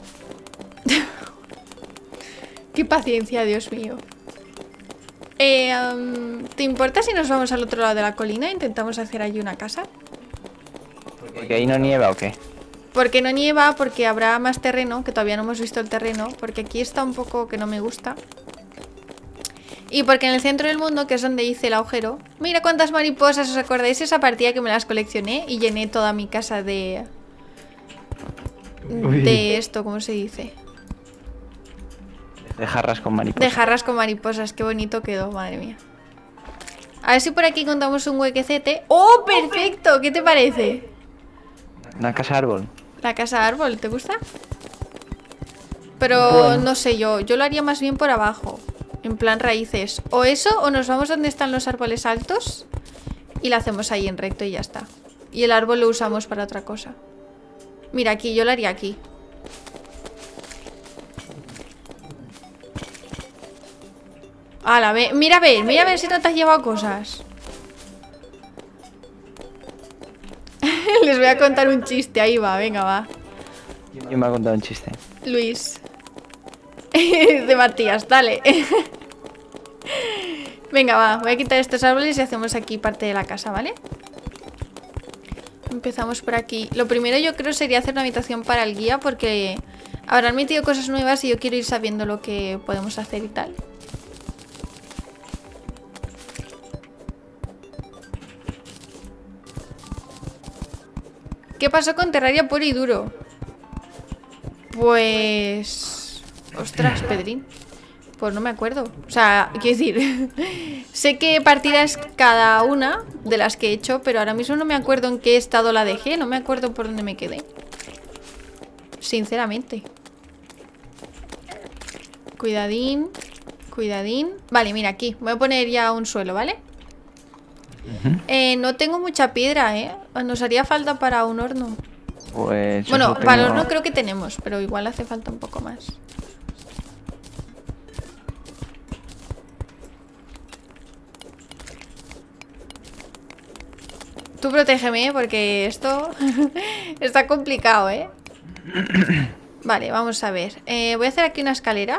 Qué paciencia, Dios mío. ¿Te importa si nos vamos al otro lado de la colina e intentamos hacer allí una casa? ¿Porque ahí no nieva o qué? Porque no nieva, porque habrá más terreno, que todavía no hemos visto el terreno, porque aquí está un poco que no me gusta. Y porque en el centro del mundo, que es donde hice el agujero... Mira cuántas mariposas, ¿os acordáis esa partida que me las coleccioné? Y llené toda mi casa de... De esto, ¿cómo se dice? De jarras con mariposas. De jarras con mariposas, qué bonito quedó, madre mía. A ver si por aquí contamos un huequecete. ¡Oh, perfecto! ¿Qué te parece? Una casa árbol. La casa árbol, ¿te gusta? Pero bueno, no sé yo lo haría más bien por abajo. En plan raíces. O eso, o nos vamos donde están los árboles altos y la hacemos ahí en recto y ya está. Y el árbol lo usamos para otra cosa. Mira, aquí, yo lo haría aquí. Ala, mira a ver si no te has llevado cosas. Les voy a contar un chiste, ahí va, venga, va. ¿Quién me ha contado un chiste? Luis. De Matías, dale. Venga, va, voy a quitar estos árboles y hacemos aquí parte de la casa, ¿vale? Empezamos por aquí. Lo primero yo creo sería hacer una habitación para el guía porque habrán metido cosas nuevas y yo quiero ir sabiendo lo que podemos hacer y tal. ¿Qué pasó con Terraria puro y duro? Pues... Ostras, Pedrín. Pues no me acuerdo. O sea, quiero decir... sé qué partidas cada una de las que he hecho, pero ahora mismo no me acuerdo en qué estado la dejé. No me acuerdo por dónde me quedé. Sinceramente. Cuidadín. Cuidadín. Vale, mira, aquí. Voy a poner ya un suelo, ¿vale? No tengo mucha piedra, ¿eh? Nos haría falta para un horno. Pues... Bueno, para el horno creo que tenemos, pero igual hace falta un poco más. Tú protégeme, porque esto está complicado, ¿eh? Vale, vamos a ver. Voy a hacer aquí una escalera.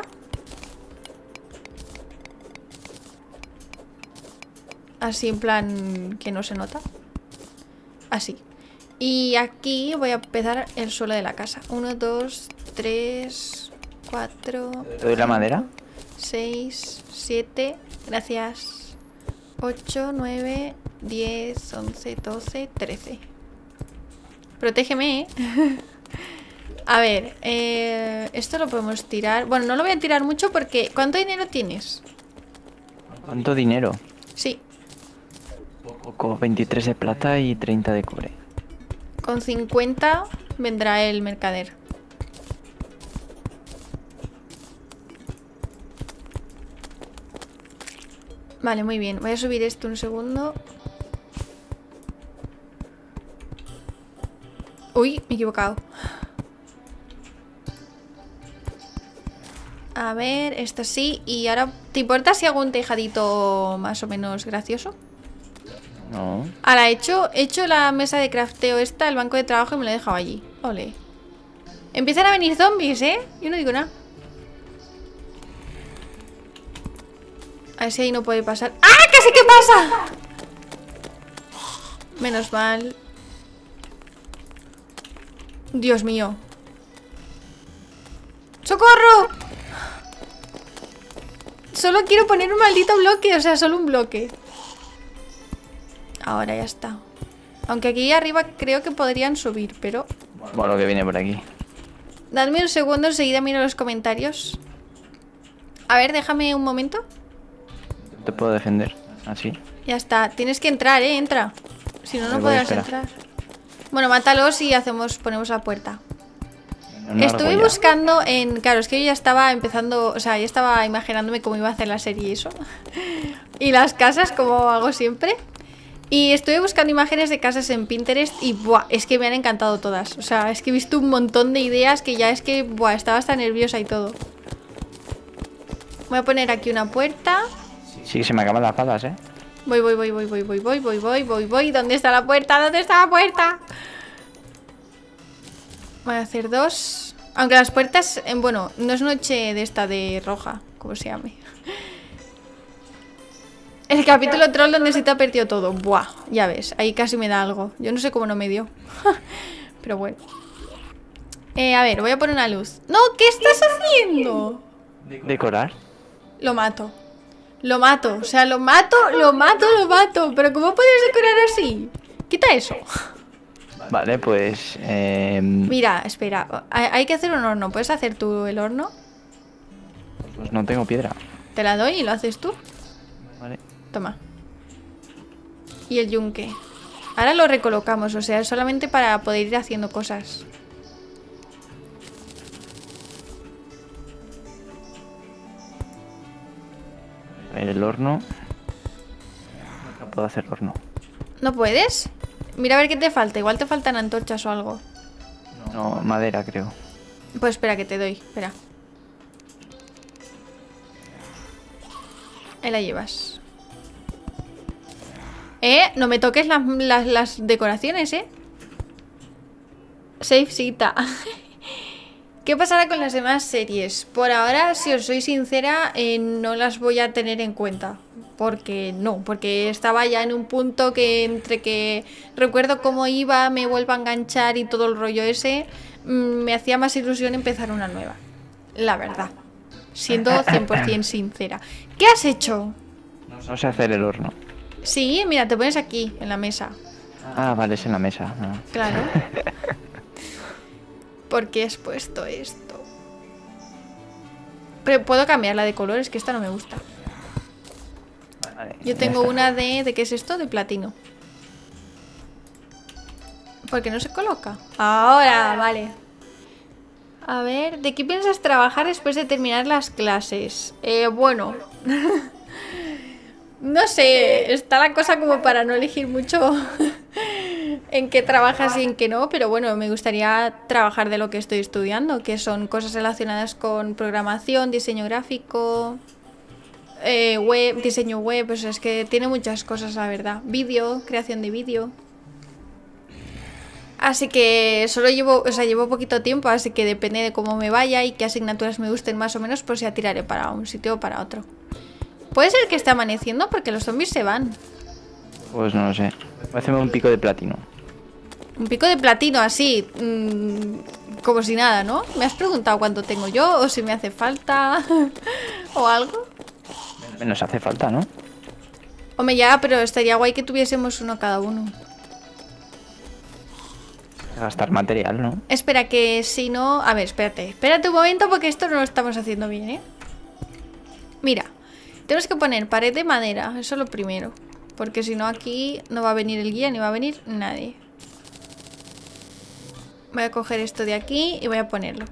Así en plan que no se nota. Así. Y aquí voy a empezar el suelo de la casa. 1, 2, 3, 4... ¿Te doy la madera? 6, 7... Gracias. 8, 9, 10, 11, 12, 13. Protégeme, ¿eh? A ver, esto lo podemos tirar. Bueno, no lo voy a tirar mucho porque... ¿Cuánto dinero tienes? ¿Cuánto dinero? Sí. Poco, 23 de plata y 30 de cobre. Con 50 vendrá el mercader. Vale, muy bien. Voy a subir esto un segundo. Uy, me he equivocado. A ver, esto sí. Y ahora, ¿te importa si hago un tejadito más o menos gracioso? No. Ahora, he hecho la mesa de crafteo esta, el banco de trabajo y me lo he dejado allí. Ole. Empiezan a venir zombies, ¿eh? Yo no digo nada. A ver si ahí no puede pasar. ¡Ah! ¡Casi que pasa! Menos mal. Dios mío. ¡Socorro! Solo quiero poner un maldito bloque, o sea, solo un bloque. Ahora ya está. Aunque aquí arriba creo que podrían subir, pero... Bueno, que viene por aquí. Dadme un segundo, enseguida miro los comentarios. A ver, déjame un momento. Te puedo defender, así. Ya está, tienes que entrar, entra. Si no, no voy, podrás espera. entrar. Bueno, mátalos y ponemos la puerta. Una Estuve argolla. buscando en... Claro, es que yo ya estaba empezando... O sea, ya estaba imaginándome cómo iba a hacer la serie y eso. Y las casas, como hago siempre. Y estuve buscando imágenes de casas en Pinterest y ¡buah! Es que me han encantado todas. O sea, es que he visto un montón de ideas que ya es que... ¡Buah! Estaba hasta nerviosa y todo. Voy a poner aquí una puerta. Sí, que se me acaban las balas, ¿eh? Voy. ¿Dónde está la puerta? ¿Dónde está la puerta? Voy a hacer 2. Aunque las puertas, bueno, no es noche de esta de roja, como se llame. El capítulo troll donde se te ha perdido todo. Buah, ya ves, ahí casi me da algo. Yo no sé cómo no me dio. Pero bueno. A ver, voy a poner una luz. ¡No! ¿Qué estás haciendo? ¿Decorar? Lo mato. Lo mato, o sea, lo mato. Pero ¿cómo puedes decorar así? Quita eso. Vale, pues... Mira, espera, hay que hacer un horno. ¿Puedes hacer tú el horno? Pues no tengo piedra. Te la doy y lo haces tú. Vale. Toma. Y el yunque. Ahora lo recolocamos, o sea, es solamente para poder ir haciendo cosas. A ver, el horno. No puedo hacer horno. ¿No puedes? Mira a ver qué te falta. Igual te faltan antorchas o algo. No, madera, creo. Pues espera que te doy. Espera. Ahí la llevas. No me toques las decoraciones, Save cita. ¿Qué pasará con las demás series? Por ahora, si os soy sincera, no las voy a tener en cuenta. Porque estaba ya en un punto que entre que recuerdo cómo iba, me vuelvo a enganchar y todo el rollo ese, me hacía más ilusión empezar una nueva. La verdad. Siendo 100% sincera. ¿Qué has hecho? No sé hacer el horno. Sí, mira, te pones aquí, en la mesa. Ah, vale, es en la mesa. Ah. Claro. ¿Por qué has puesto esto? Pero puedo cambiarla de color, es que esta no me gusta. Vale, Yo tengo una ¿de qué es esto? De platino. ¿Por qué no se coloca? Ahora, vale. A ver, ¿de qué piensas trabajar después de terminar las clases? Bueno... No sé, está la cosa como para no elegir mucho en qué trabajas y en qué no, pero bueno, me gustaría trabajar de lo que estoy estudiando, que son cosas relacionadas con programación, diseño gráfico, web, diseño web, pues es que tiene muchas cosas, la verdad. Vídeo, creación de vídeo. Así que solo llevo poquito tiempo, así que depende de cómo me vaya y qué asignaturas me gusten más o menos, pues ya tiraré para un sitio o para otro. ¿Puede ser que esté amaneciendo? Porque los zombies se van. Pues no lo sé. Voy a hacerme un pico de platino. Un pico de platino así, como si nada, ¿no? ¿Me has preguntado cuánto tengo yo o si me hace falta o algo? Nos hace falta, ¿no? Hombre, ya, pero estaría guay que tuviésemos uno cada uno. Gastar material, ¿no? Espera, que si no... A ver, espérate un momento porque esto no lo estamos haciendo bien, Mira, tenemos que poner pared de madera, eso es lo primero. Porque si no aquí no va a venir el guía ni va a venir nadie. Voy a coger esto de aquí y voy a ponerlo.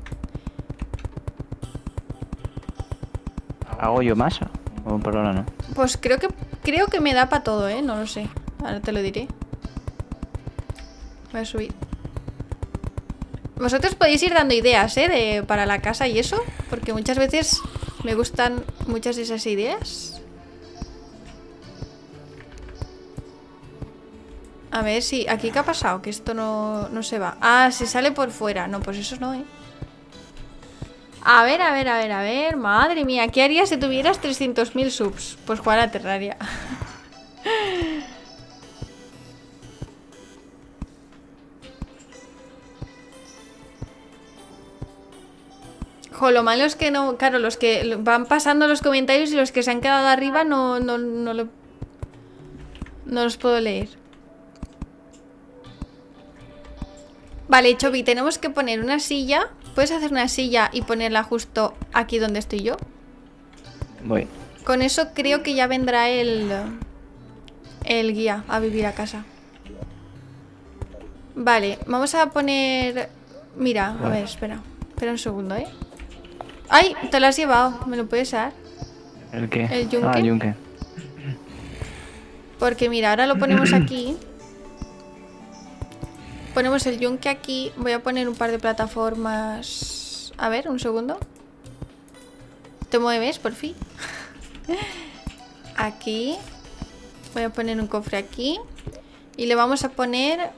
¿Hago yo masa? O por ahora no. Pues creo que me da para todo, no lo sé. Ahora te lo diré. Voy a subir. Vosotros podéis ir dando ideas, para la casa y eso. Porque muchas veces me gustan muchas de esas ideas. A ver si... ¿Aquí qué ha pasado? Que esto no se va. Ah, se sale por fuera. No, pues eso no, A ver. Madre mía, ¿qué harías si tuvieras 300.000 subs? Pues jugar a Terraria. Jo, lo malo es que no... Claro, los que van pasando los comentarios y los que se han quedado arriba no los puedo leer. Vale, Chobi, tenemos que poner una silla. ¿Puedes hacer una silla y ponerla justo aquí donde estoy yo? Voy. Con eso creo que ya vendrá el guía a vivir a casa. Vale, vamos a poner... Mira, a ver, espera. Espera un segundo, ¿eh? ¡Ay! Te lo has llevado. ¿Me lo puedes dar? ¿El qué? El yunque. Ah, el yunque. Porque mira, ahora lo ponemos aquí. Ponemos el yunque aquí. Voy a poner un par de plataformas. A ver, un segundo. ¿Te mueves, por fin? Aquí. Voy a poner un cofre aquí. Y le vamos a poner...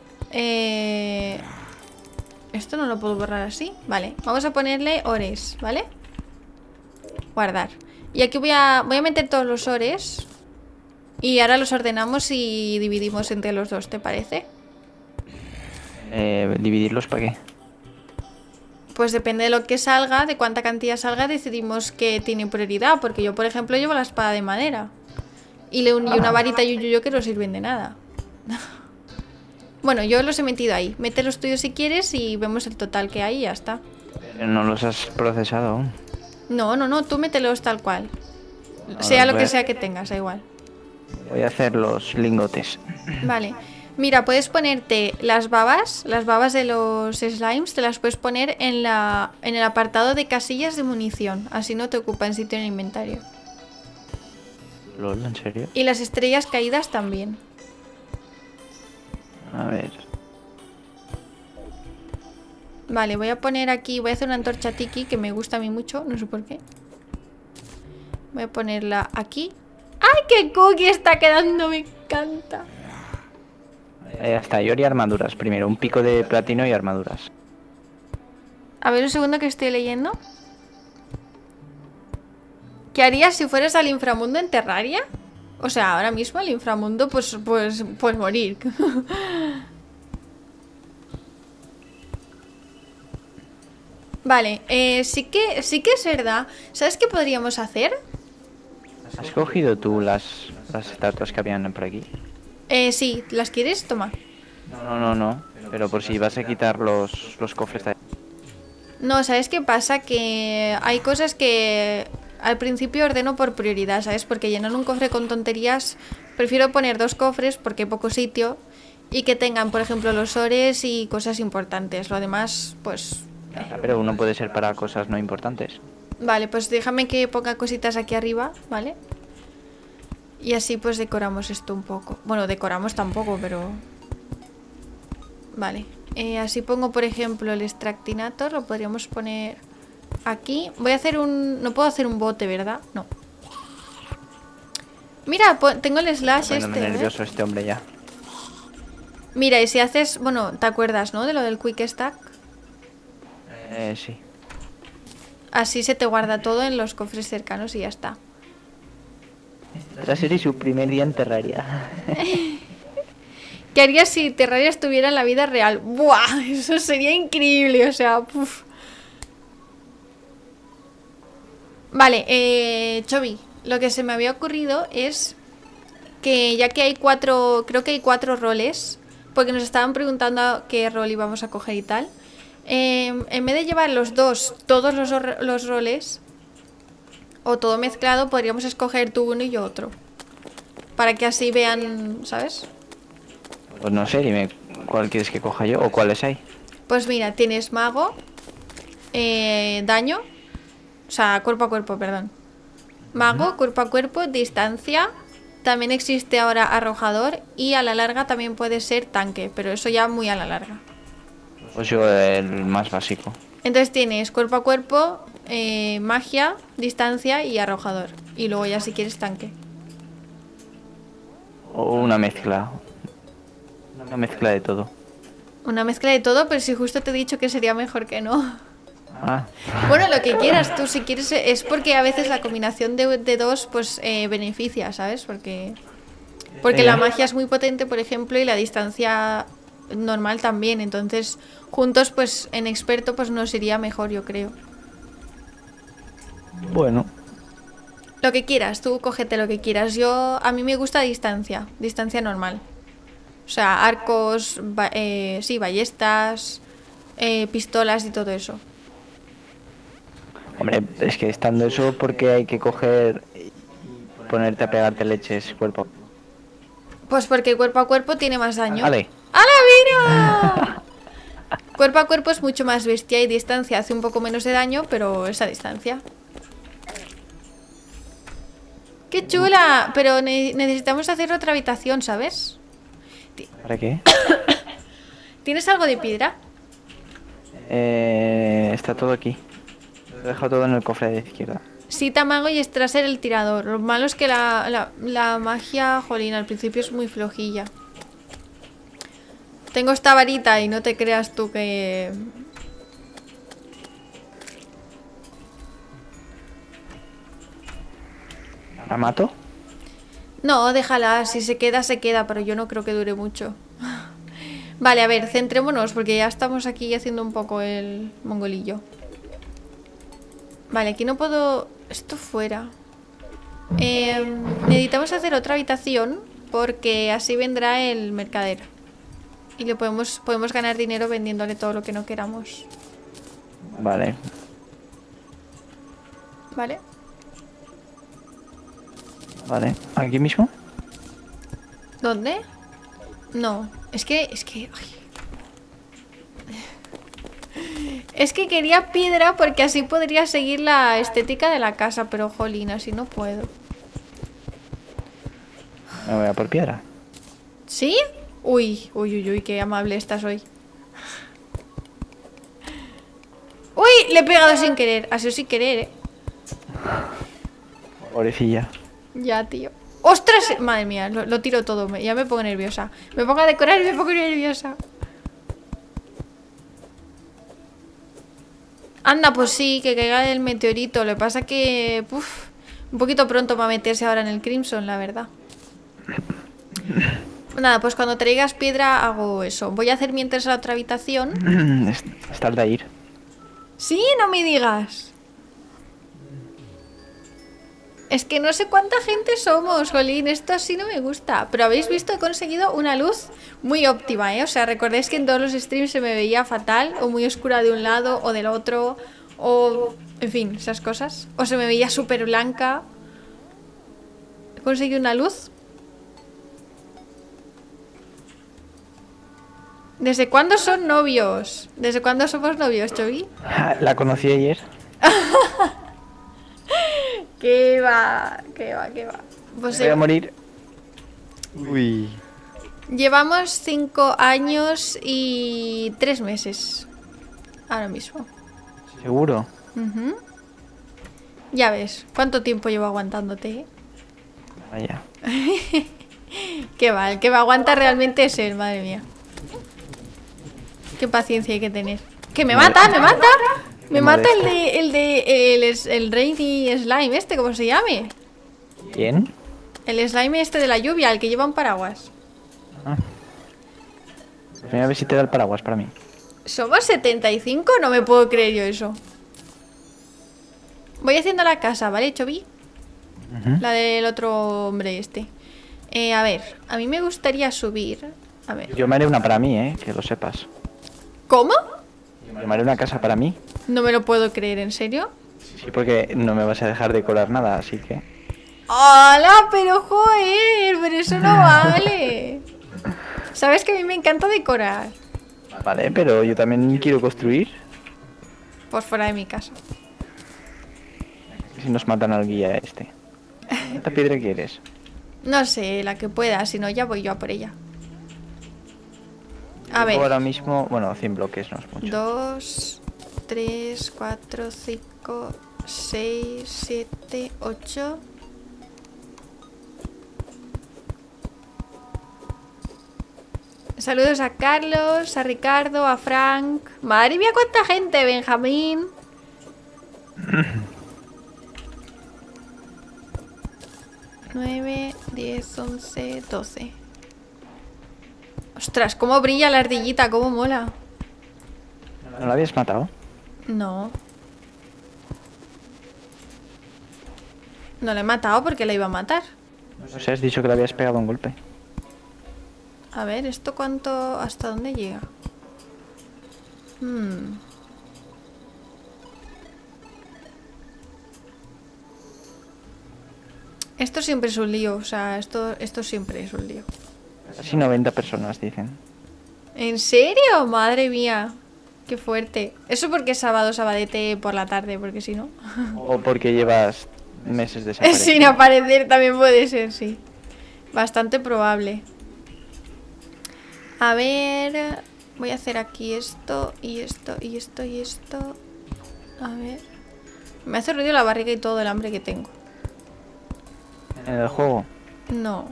Esto no lo puedo borrar así. Vale, vamos a ponerle ores, ¿vale? Guardar. Y aquí voy a meter todos los ores. Y ahora los ordenamos y dividimos entre los dos, ¿te parece? ¿Dividirlos para qué? Pues depende de lo que salga, de cuánta cantidad salga, decidimos que tiene prioridad. Porque yo, por ejemplo, llevo la espada de madera. Y una varita y un yuyo que no sirven de nada. Bueno, yo los he metido ahí. Mete los tuyos si quieres y vemos el total que hay y ya está. ¿No los has procesado aún? No, tú mételos tal cual. Ahora Sea lo que sea que tengas, da igual. Voy a hacer los lingotes. Vale. Mira, puedes ponerte las babas de los slimes, te las puedes poner en el apartado de casillas de munición. Así no te ocupan sitio en el inventario. ¿Lol, en serio? Y las estrellas caídas también. A ver. Vale, voy a poner aquí, voy a hacer una antorcha tiki que me gusta a mí mucho, no sé por qué. Voy a ponerla aquí. ¡Ay, qué cookie está quedando! Me encanta. Hasta oro y armaduras. Primero, un pico de platino y armaduras. A ver un segundo que estoy leyendo. ¿Qué harías si fueras al inframundo en Terraria? O sea, ahora mismo el inframundo, pues morir. Vale, sí que es verdad. ¿Sabes qué podríamos hacer? ¿Has cogido tú las estatuas que habían por aquí? Sí, ¿las quieres? Toma. No. Pero por si vas a quitar los cofres de ahí. No, ¿sabes qué pasa? Que hay cosas que al principio ordeno por prioridad, ¿sabes? Porque llenar un cofre con tonterías, prefiero poner 2 cofres porque hay poco sitio y que tengan, por ejemplo, los ores y cosas importantes. Lo demás, pues... Pero uno puede ser para cosas no importantes. Vale, pues déjame que ponga cositas aquí arriba, ¿vale? Y así pues decoramos esto un poco. Bueno, decoramos tampoco, pero... Vale. Así pongo, por ejemplo, el extractinator. Lo podríamos poner aquí. Voy a hacer un... No puedo hacer un bote, ¿verdad? No. Mira, tengo el slash Bueno, este. nervioso este hombre ya. Mira, y si haces... Bueno, ¿te acuerdas, no? De lo del quick stack. Sí. Así se te guarda todo en los cofres cercanos y ya está. Esta sería su primer día en Terraria. ¿Qué harías si Terraria estuviera en la vida real? ¡Buah! Eso sería increíble, o sea... Puf. Vale, Chobi, lo que se me había ocurrido es que ya que hay 4... Creo que hay 4 roles, porque nos estaban preguntando qué rol íbamos a coger y tal. En vez de llevar todos los roles, o todo mezclado, podríamos escoger tú uno y yo otro. Para que así vean, ¿sabes? Pues no sé, dime cuál quieres que coja yo o cuáles hay. Pues mira, tienes mago, daño, o sea, cuerpo a cuerpo, perdón. Mago, cuerpo a cuerpo, distancia. También existe ahora arrojador y a la larga también puede ser tanque, pero eso ya muy a la larga. Pues yo el más básico. Entonces tienes cuerpo a cuerpo, magia, distancia y arrojador. Y luego ya si quieres tanque. O una mezcla. Una mezcla de todo. Una mezcla de todo, pero si justo te he dicho que sería mejor que no. Ah. Bueno, lo que quieras, tú si quieres, es porque a veces la combinación de dos pues beneficia, ¿sabes? Porque la magia es muy potente, por ejemplo, y la distancia normal también. Entonces, juntos, pues en experto, pues nos iría mejor, yo creo. Bueno, Lo que quieras, tú cógete lo que quieras. A mí me gusta distancia, distancia normal. O sea, arcos, sí, ballestas, pistolas y todo eso. hombre, es que estando eso, porque hay que coger y ponerte a pegarte leches cuerpo. Pues porque cuerpo a cuerpo tiene más daño. Vale. ¡Hala, mira! Cuerpo a cuerpo es mucho más bestia y distancia hace un poco menos de daño, pero es a distancia. ¡Qué chula! Pero necesitamos hacer otra habitación, ¿sabes? ¿Para qué? ¿Tienes algo de piedra? Está todo aquí. Lo he dejado todo en el cofre de izquierda. Sí, Tamago y Strasser el tirador. Lo malo es que la magia, jolín, al principio es muy flojilla. Tengo esta varita y no te creas tú que... ¿La mato? No, déjala, si se queda, pero yo no creo que dure mucho. Vale, a ver, centrémonos porque ya estamos aquí haciendo un poco el mongolillo. Vale, aquí no puedo... Esto fuera. Necesitamos hacer otra habitación porque así vendrá el mercader. Y le podemos ganar dinero vendiéndole todo lo que no queramos. Vale. ¿Vale? Vale. ¿Aquí mismo? ¿Dónde? No, es que... ay. Es que quería piedra porque así podría seguir la estética de la casa, pero jolín, así no puedo. Me voy a por piedra. ¿Sí? Uy, uy, uy, uy, qué amable estás hoy. Uy, le he pegado sin querer. Ha sido sin querer, Pobrecilla. Ya, tío. ¡Ostras! Madre mía, lo tiro todo. Ya me pongo nerviosa. Me pongo a decorar y me pongo nerviosa. Anda, pues sí, que caiga el meteorito. Lo que pasa que... Uf, un poquito pronto para meterse ahora en el Crimson, la verdad. Nada, pues cuando traigas piedra hago eso. Voy a hacer mientras la otra habitación. Está el de ir. Sí, no me digas. Es que no sé cuánta gente somos, jolín, esto así no me gusta. Pero habéis visto, he conseguido una luz muy óptima, ¿eh? O sea, recordáis que en todos los streams se me veía fatal, o muy oscura de un lado o del otro, o... en fin, esas cosas. O se me veía súper blanca. He conseguido una luz. ¿Desde cuándo son novios? ¿Desde cuándo somos novios, Chovy? La conocí ayer. ¿Qué va? ¿Qué va? ¿Qué va? Pues Voy a morir. Uy. llevamos 5 años y 3 meses. Ahora mismo. ¿Seguro? Ujú. Ya ves, ¿cuánto tiempo llevo aguantándote? Vaya. Qué va, el que me aguanta realmente es él, madre mía. Qué paciencia hay que tener. ¡Que me mata, me mata! Me mata el Rainy Slime este, ¿cómo se llame? ¿Quién? El slime este de la lluvia, el que lleva un paraguas. Ah. Voy a ver si te da el paraguas para mí. ¿Somos 75? No me puedo creer yo eso. Voy haciendo la casa, ¿vale, Chovy? La del otro hombre este. A ver, a mí me gustaría subir. A ver. Yo me haré una para mí, que lo sepas. ¿Cómo? Yo me haré una casa para mí. No me lo puedo creer, ¿en serio? Sí, porque no me vas a dejar decorar nada, así que... ¡Hala! Pero joder, pero eso no vale. Sabes que a mí me encanta decorar. Vale, pero yo también quiero construir. Por fuera de mi casa. Si nos matan al guía este. ¿Cuánta piedra quieres? No sé, la que pueda, si no ya voy yo a por ella. A ver. Ahora mismo, bueno, 100 bloques no es mucho. 2, 3, 4, 5, 6, 7, 8. Saludos a Carlos, a Ricardo, a Frank. Madre mía, cuánta gente, Benjamín. Nueve, 10, 11, 12. Ostras, cómo brilla la ardillita, cómo mola. ¿No la habías matado? No. No la he matado porque la iba a matar. No sé, has dicho que le habías pegado un golpe. A ver, ¿esto cuánto... hasta dónde llega? Esto siempre es un lío, o sea, esto siempre es un lío. Casi 90 personas dicen. ¿En serio? Madre mía. Qué fuerte. Eso porque es sábado, sabadete por la tarde, porque si no... O porque llevas meses desaparecido. Sin aparecer también puede ser, sí. Bastante probable. A ver... Voy a hacer aquí esto, y esto, y esto, y esto. A ver... Me hace ruido la barriga y todo el hambre que tengo. ¿En el juego? No.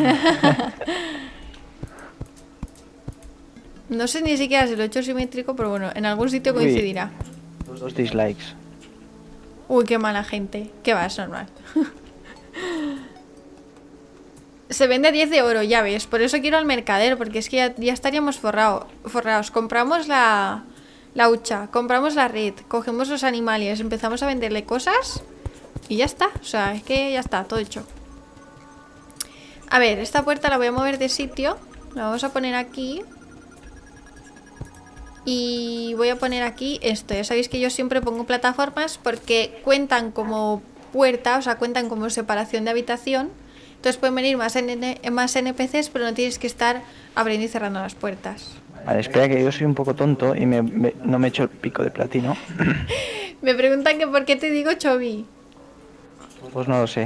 No sé ni siquiera si lo he hecho simétrico, pero bueno, en algún sitio coincidirá. Uy, 2 dislikes. Uy, qué mala gente. ¿Qué va? Es normal. Se vende a 10 de oro, ya ves. Por eso quiero al mercader, porque es que ya estaríamos forrados. Compramos la hucha, compramos la red, cogemos los animales, empezamos a venderle cosas y ya está. O sea, es que ya está, todo hecho. A ver, esta puerta la voy a mover de sitio. La vamos a poner aquí. Y voy a poner aquí esto. Ya sabéis que yo siempre pongo plataformas porque cuentan como puerta, o sea, cuentan como separación de habitación. Entonces pueden venir más NPCs, pero no tienes que estar abriendo y cerrando las puertas. Vale, espera que yo soy un poco tonto y no me echo el pico de platino. Me preguntan que por qué te digo Chobi. Pues no lo sé.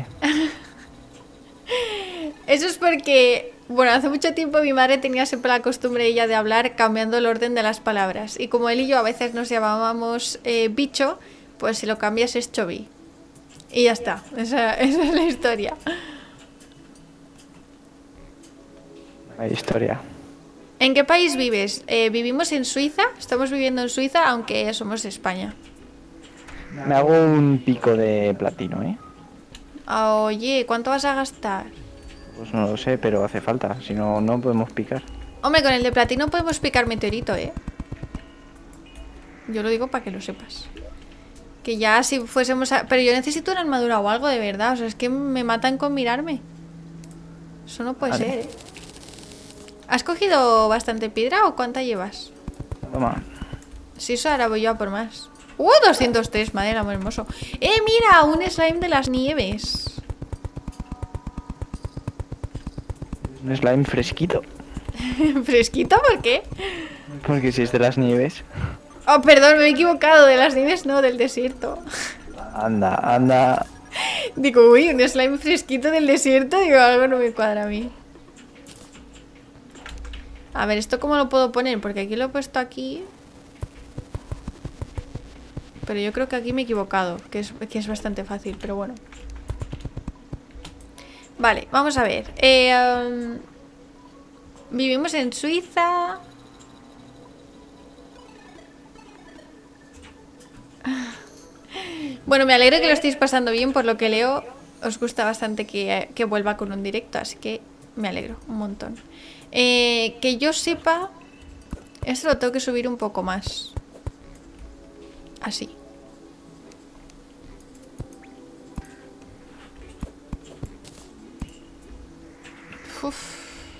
Eso es porque, bueno, hace mucho tiempo mi madre tenía siempre la costumbre ella de hablar cambiando el orden de las palabras. Y como él y yo a veces nos llamábamos bicho, pues si lo cambias es Chobi. Y ya está, esa es la historia. Hay historia. ¿En qué país vives? Vivimos en Suiza, estamos viviendo en Suiza, aunque somos de España. Me hago un pico de platino, ¿eh? Oye, ¿cuánto vas a gastar? Pues no lo sé, pero hace falta. Si no, no podemos picar. Hombre, con el de platino podemos picar meteorito, ¿eh? Yo lo digo para que lo sepas. Que ya si fuésemos a... Pero yo necesito una armadura o algo de verdad. O sea, es que me matan con mirarme. Eso no puede ser, ¿eh? ¿Has cogido bastante piedra o cuánta llevas? Toma. Si eso ahora voy yo a por más. 203, madre, amor hermoso. Mira, un slime de las nieves. Un slime fresquito. ¿Fresquito? ¿Por qué? Porque si es de las nieves. Oh, perdón, me he equivocado. De las nieves no, del desierto. Anda, anda. Digo, uy, un slime fresquito del desierto. Digo, algo no me cuadra a mí. A ver, ¿esto cómo lo puedo poner? Porque aquí lo he puesto aquí. Pero yo creo que aquí me he equivocado. Que es bastante fácil, pero bueno. Vale, vamos a ver. Vivimos en Suiza. Bueno, me alegro que lo estéis pasando bien. Por lo que leo, os gusta bastante que vuelva con un directo. Así que me alegro un montón. Que yo sepa, esto lo tengo que subir un poco más. Así. Uf.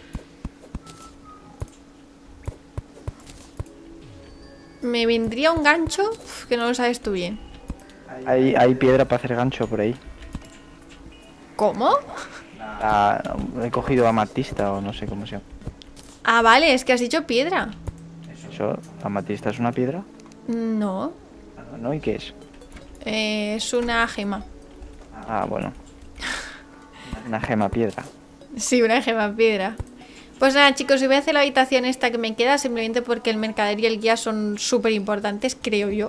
Me vendría un gancho que no lo sabes tú bien. Hay piedra para hacer gancho por ahí. ¿Cómo? He cogido amatista o no sé cómo se llama. Ah, vale, es que has dicho piedra. ¿Eso? ¿Amatista es una piedra? No. ¿No? ¿Y qué es? Es una gema. Ah, bueno. Una gema piedra. Sí, una gema piedra. Pues nada, chicos, voy a hacer la habitación esta que me queda, simplemente porque el mercader y el guía son súper importantes, creo yo.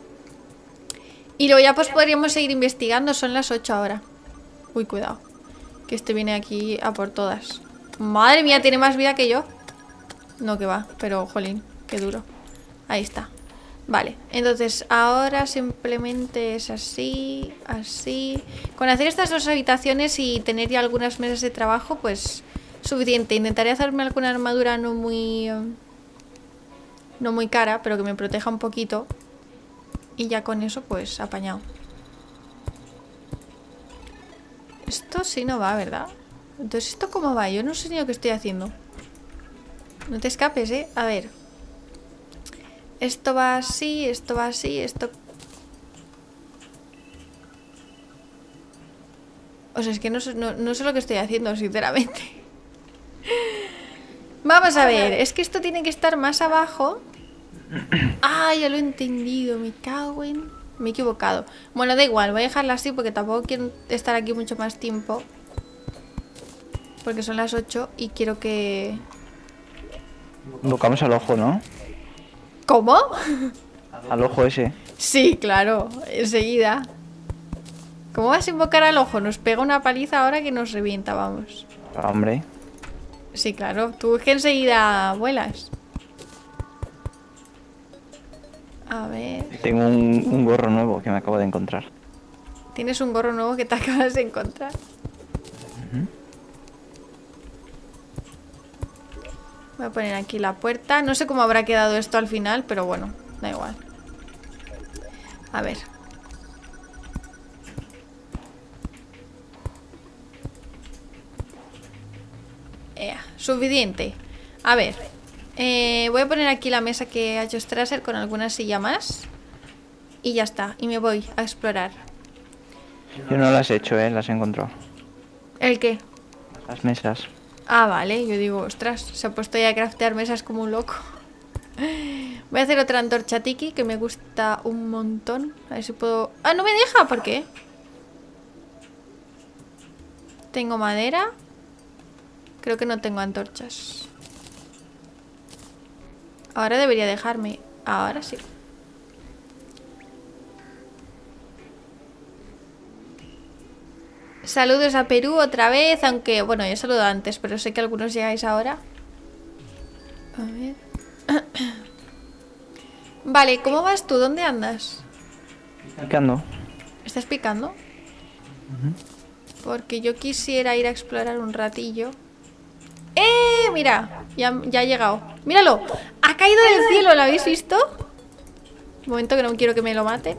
Y luego ya pues podríamos seguir investigando. Son las 8 ahora. Uy, cuidado, que este viene aquí a por todas. Madre mía, tiene más vida que yo. No, que va, pero jolín, qué duro. Ahí está. Vale, entonces ahora simplemente es así, así. Con hacer estas dos habitaciones y tener ya algunas mesas de trabajo, pues suficiente. Intentaré hacerme alguna armadura no muy cara, pero que me proteja un poquito. Y ya con eso pues apañado. Esto sí no va, ¿verdad? Entonces, ¿esto cómo va? Yo no sé ni lo que estoy haciendo. No te escapes, ¿eh? A ver. Esto va así, esto va así, esto... O sea, es que no sé lo que estoy haciendo, sinceramente. Vamos a ver. Es que esto tiene que estar más abajo. Ah, ya lo he entendido. Me cago en... Me he equivocado. Bueno, da igual. Voy a dejarla así porque tampoco quiero estar aquí mucho más tiempo. Porque son las 8 y quiero que... Invocamos al ojo, ¿no? ¿Cómo? Al ojo ese. Sí, claro. Enseguida. ¿Cómo vas a invocar al ojo? Nos pega una paliza ahora que nos revienta, vamos. Hombre. Sí, claro. Tú es que enseguida vuelas. A ver... Tengo un gorro nuevo que me acabo de encontrar. Tienes un gorro nuevo que te acabas de encontrar. Voy a poner aquí la puerta. No sé cómo habrá quedado esto al final, pero bueno, da igual. A ver. Suficiente. A ver. Voy a poner aquí la mesa que ha hecho Strasser con alguna silla más. Y ya está. Y me voy a explorar. Yo no las he hecho, las he encontrado. ¿El qué? Las mesas. Ah, vale. Yo digo, ostras, se ha puesto ya a craftear mesas como un loco. Voy a hacer otra antorcha tiki que me gusta un montón. A ver si puedo... ¡Ah, no me deja! ¿Por qué? Tengo madera. Creo que no tengo antorchas. Ahora debería dejarme. Ahora sí. Saludos a Perú otra vez. Aunque, bueno, yo he saludado antes, pero sé que algunos llegáis ahora. A ver. Vale, ¿cómo vas tú? ¿Dónde andas? Picando. ¿Estás picando? Porque yo quisiera ir a explorar un ratillo. Mira, ya ha llegado. ¡Míralo! ¡Ha caído del cielo! ¿Lo habéis visto? Un momento que no quiero que me lo maten.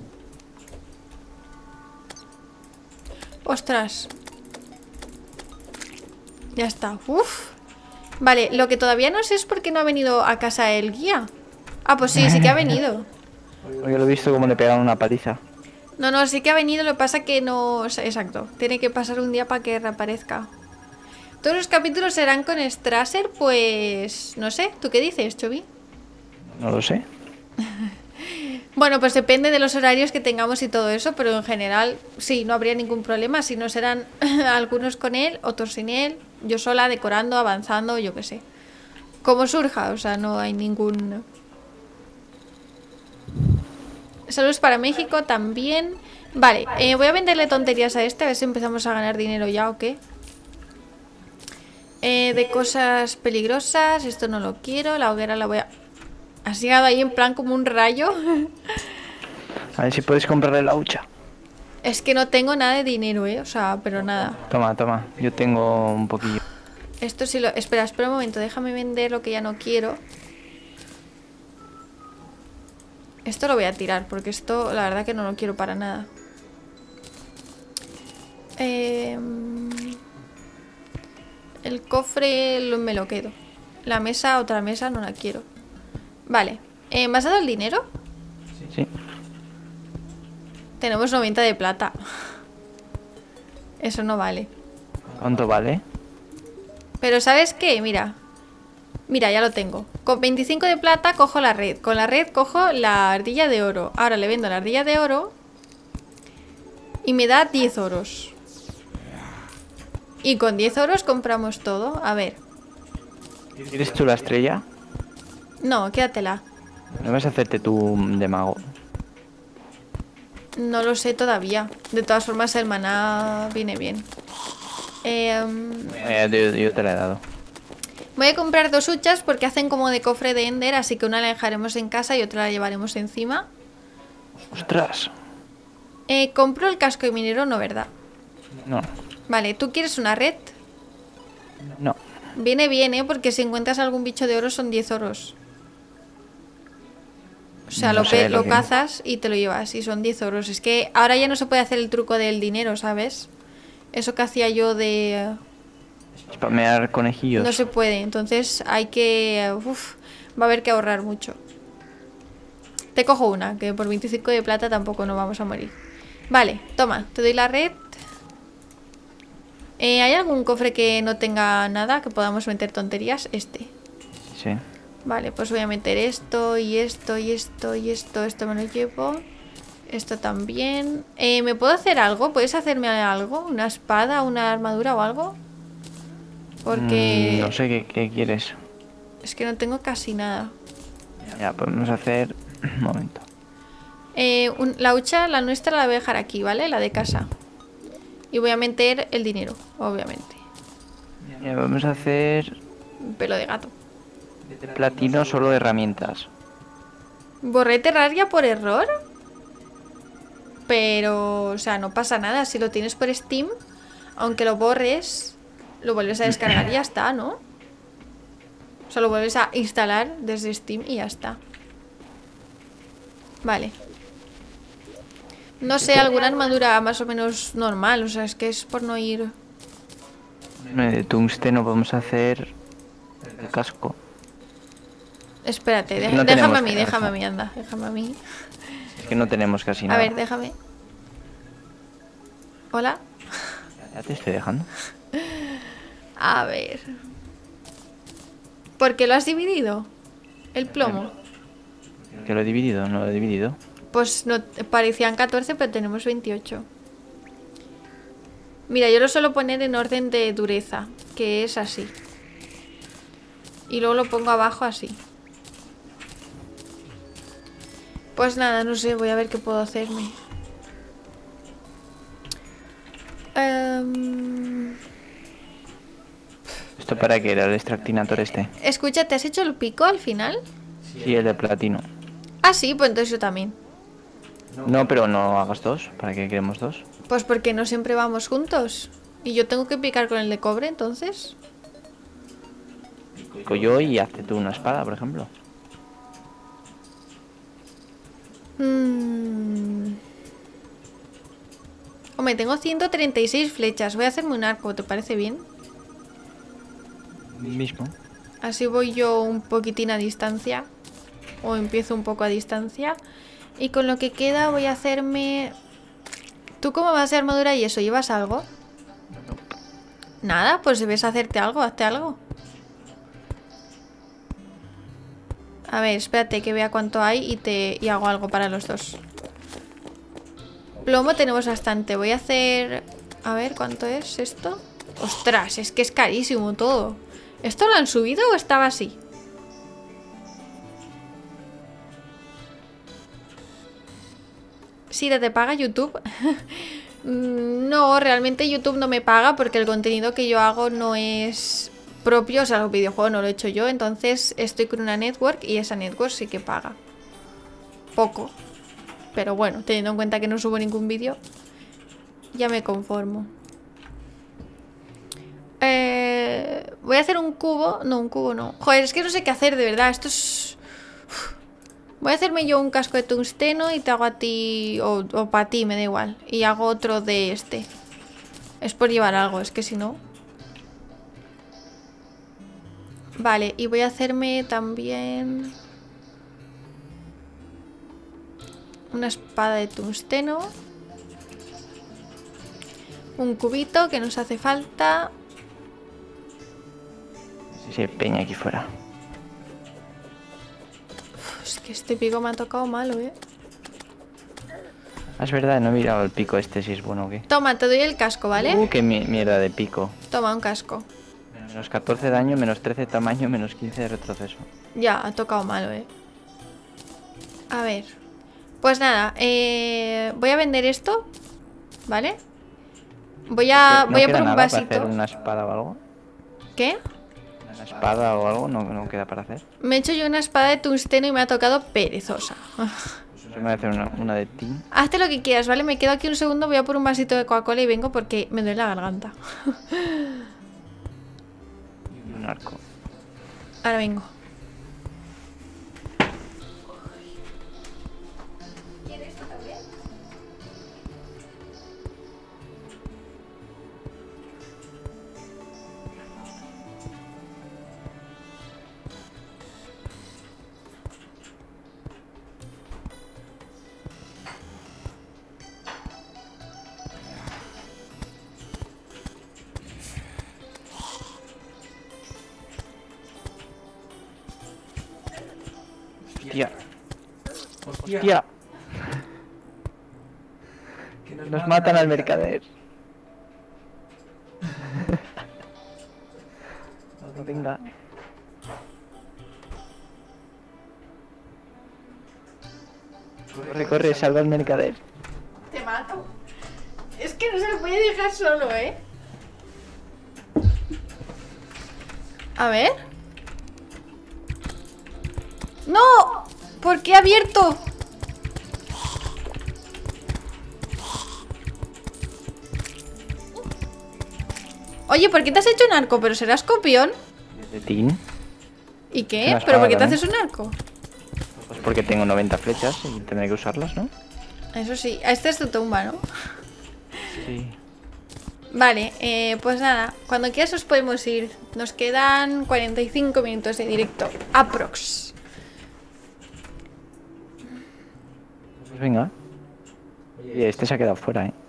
¡Ostras! Ya está. ¡Uf! Vale, lo que todavía no sé es por qué no ha venido a casa el guía. Ah, pues sí, sí que ha venido. Yo lo he visto como le pegaron una paliza. No, sí que ha venido, lo que pasa que no... Exacto, tiene que pasar un día para que reaparezca. Todos los capítulos serán con Strasser, pues... No sé, ¿tú qué dices, Chobi? No lo sé. Bueno, pues depende de los horarios que tengamos y todo eso, pero en general sí, no habría ningún problema. Si no serán algunos con él, otros sin él, yo sola decorando, avanzando, yo qué sé. Como surja, o sea, no hay ningún... Saludos para México también. Vale, voy a venderle tonterías a este, a ver si empezamos a ganar dinero ya o qué. De cosas peligrosas, esto no lo quiero, la hoguera la voy a... Has llegado ahí en plan como un rayo. A ver si puedes comprarle la hucha. Es que no tengo nada de dinero, o sea, pero nada. Toma, toma, yo tengo un poquillo. Esto sí lo... Espera un momento, déjame vender lo que ya no quiero. Esto lo voy a tirar, porque esto la verdad que no lo quiero para nada. El cofre me lo quedo. La mesa, otra mesa, no la quiero. Vale, ¿me has dado el dinero? Sí. Tenemos 90 de plata. Eso no vale. ¿Cuánto vale? Pero ¿sabes qué? Mira, ya lo tengo. Con 25 de plata cojo la red. Con la red cojo la ardilla de oro. Ahora le vendo la ardilla de oro y me da 10 oros. Y con 10 oros compramos todo. A ver. ¿Quieres tú la estrella? No, quédatela. ¿No vas a hacerte tú de mago? No lo sé todavía. De todas formas el maná viene bien. Yo te la he dado. Voy a comprar 2 huchas porque hacen como de cofre de Ender. Así que una la dejaremos en casa y otra la llevaremos encima. ¡Ostras! Compro el casco de minero, no, ¿verdad? No. Vale, ¿tú quieres una red? No. Viene bien, porque si encuentras algún bicho de oro son 10 oros. O sea, No sé, lo que... cazas y te lo llevas y son 10 oros. Es que ahora ya no se puede hacer el truco del dinero, ¿sabes? Eso que hacía yo de... Spamear conejillos. No se puede, entonces hay que... Uf, va a haber que ahorrar mucho. Te cojo una, que por 25 de plata tampoco nos vamos a morir. Vale, toma, te doy la red. ¿Hay algún cofre que no tenga nada? Que podamos meter tonterías. Este. Sí. Vale, pues voy a meter esto y esto y esto y esto. Esto me lo llevo. Esto también. ¿Me puedo hacer algo? ¿Puedes hacerme algo? ¿Una espada, una armadura o algo? Porque... no sé qué quieres. Es que no tengo casi nada. Ya, podemos hacer... Un momento. La hucha, la nuestra, la voy a dejar aquí, ¿vale? La de casa. Y voy a meter el dinero, obviamente. Ya, vamos a hacer... Pelo de gato. Platino solo herramientas. ¿Borré Terraria por error? Pero, o sea, no pasa nada. Si lo tienes por Steam, aunque lo borres, lo vuelves a descargar y ya está, ¿no? O sea, lo vuelves a instalar desde Steam y ya está. Vale. No sé, alguna armadura más o menos normal. O sea, es que es por no ir... De tungsteno podemos hacer... El casco. Espérate, No déjame a mí, tenemos déjame a mí, anda. Déjame a mí. Es que no tenemos casi A nada. ver, déjame. Hola. Ya te estoy dejando. A ver. ¿Por qué lo has dividido? El plomo. Que lo he dividido, no lo he dividido. Pues no, parecían 14, pero tenemos 28. Mira, yo lo suelo poner en orden de dureza, que es así. Y luego lo pongo abajo así. Pues nada, no sé, voy a ver qué puedo hacerme. ¿Esto para qué era el extractinator este? Escucha, ¿te has hecho el pico al final? Sí, el de platino. Ah, sí, pues entonces yo también. No, pero no hagas dos. ¿Para qué queremos dos? Pues porque no siempre vamos juntos. Y yo tengo que picar con el de cobre, entonces. Pico yo y hazte tú una espada, por ejemplo. Hombre, tengo 136 flechas. Voy a hacerme un arco, ¿te parece bien? Mismo. Así voy yo un poquitín a distancia. O empiezo un poco a distancia. Y con lo que queda voy a hacerme... ¿Tú cómo vas de armadura y eso? ¿Llevas algo? Nada, pues debes hacerte algo, hazte algo. A ver, espérate que vea cuánto hay y hago algo para los dos. Plomo tenemos bastante. Voy a hacer... A ver, ¿cuánto es esto? ¡Ostras! Es que es carísimo todo. ¿Esto lo han subido o estaba así? Sí, ¿te paga YouTube? No, realmente YouTube no me paga porque el contenido que yo hago no es propio, o sea, los videojuegos no lo he hecho yo, entonces estoy con una network y esa network sí que paga. Poco. Pero bueno, teniendo en cuenta que no subo ningún vídeo, ya me conformo. Voy a hacer un cubo. No, un cubo no. Joder, es que no sé qué hacer, de verdad. Esto es... Voy a hacerme yo un casco de tungsteno y te hago a ti... O para ti, me da igual. Y hago otro de este. Es por llevar algo, es que si no... Vale, y voy a hacerme también... Una espada de tungsteno. Un cubito que nos hace falta. Sí, peña aquí fuera. Es que este pico me ha tocado malo, Ah, es verdad, no he mirado el pico este si es bueno o qué. Toma, te doy el casco, ¿vale? Qué mierda de pico. Toma, un casco. Menos 14 daño, menos 13 tamaño, menos 15 de retroceso. Ya, ha tocado malo, A ver. Pues nada, voy a vender esto, ¿vale? Voy a por un nada vasito. para hacer una espada o algo? ¿Qué? ¿Una espada o algo no queda para hacer? Me he hecho yo una espada de tungsteno y me ha tocado perezosa. Yo me voy a hacer una de ti. Hazte lo que quieras, ¿vale? Me quedo aquí un segundo, voy a por un vasito de Coca-Cola y vengo porque me duele la garganta. Un arco. Ahora vengo. Hostia. Hostia. Que nos matan al mercader. No, venga. Corre, corre, salva al mercader. Te mato. Es que no se lo puede dejar solo, ¿eh? A ver. ¡No! ¿Por qué ha abierto? Oye, ¿por qué te has hecho un arco? ¿Pero será escorpión? ¿De Tin? ¿Y qué? ¿Pero por qué te haces un arco? Pues porque tengo 90 flechas y tendré que usarlas, ¿no? Eso sí. Esta es tu tumba, ¿no? Sí. Vale, pues nada. Cuando quieras os podemos ir. Nos quedan 45 minutos de directo. Aprox. Pues venga. Oye, este se ha quedado fuera, ¿eh?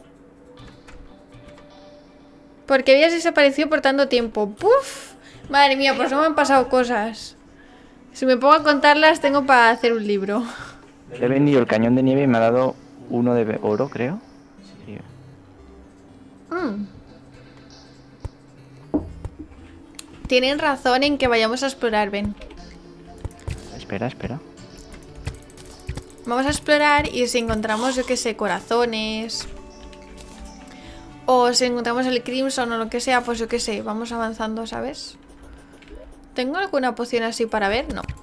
Porque habías desaparecido por tanto tiempo. ¡Puf! Madre mía, pues no me han pasado cosas. Si me pongo a contarlas, tengo para hacer un libro. Le he vendido el cañón de nieve y me ha dado uno de oro, creo. Sí. Tienen razón en que vayamos a explorar, ven. Espera, espera. Vamos a explorar y si encontramos, yo qué sé, corazones. O si encontramos el Crimson o lo que sea, pues yo qué sé, vamos avanzando, ¿sabes? ¿Tengo alguna poción así para ver? No.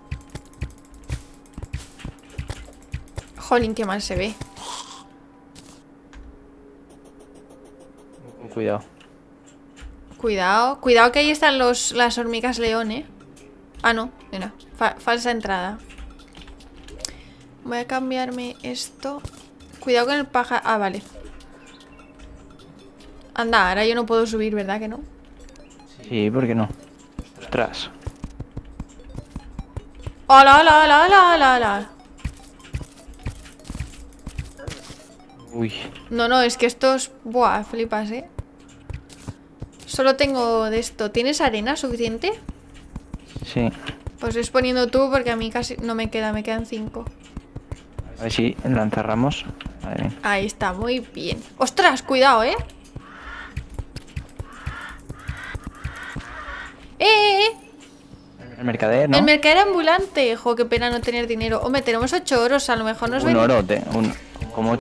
Jolín, qué mal se ve. Cuidado. Cuidado, cuidado que ahí están las hormigas león, ¿eh? Ah, no, mira, falsa entrada. Voy a cambiarme esto. Cuidado con el pájaro. Ah, vale. Anda, ahora yo no puedo subir, ¿verdad que no? Sí, ¿por qué no? Ostras. ¡Hola, hola, hola, hola, hola, hola! Uy. No, no, es que estos... Buah, flipas, ¿eh? Solo tengo de esto. ¿Tienes arena suficiente? Sí. Pues ves poniendo tú porque a mí casi no me queda, me quedan 5. A ver si la encerramos. Vale, bien. Ahí está, muy bien. ¡Ostras! Cuidado, ¿eh? El mercader, ¿no? El mercader ambulante. Jo, qué pena no tener dinero. Hombre, tenemos 8 oros, a lo mejor nos Un ven... oro, como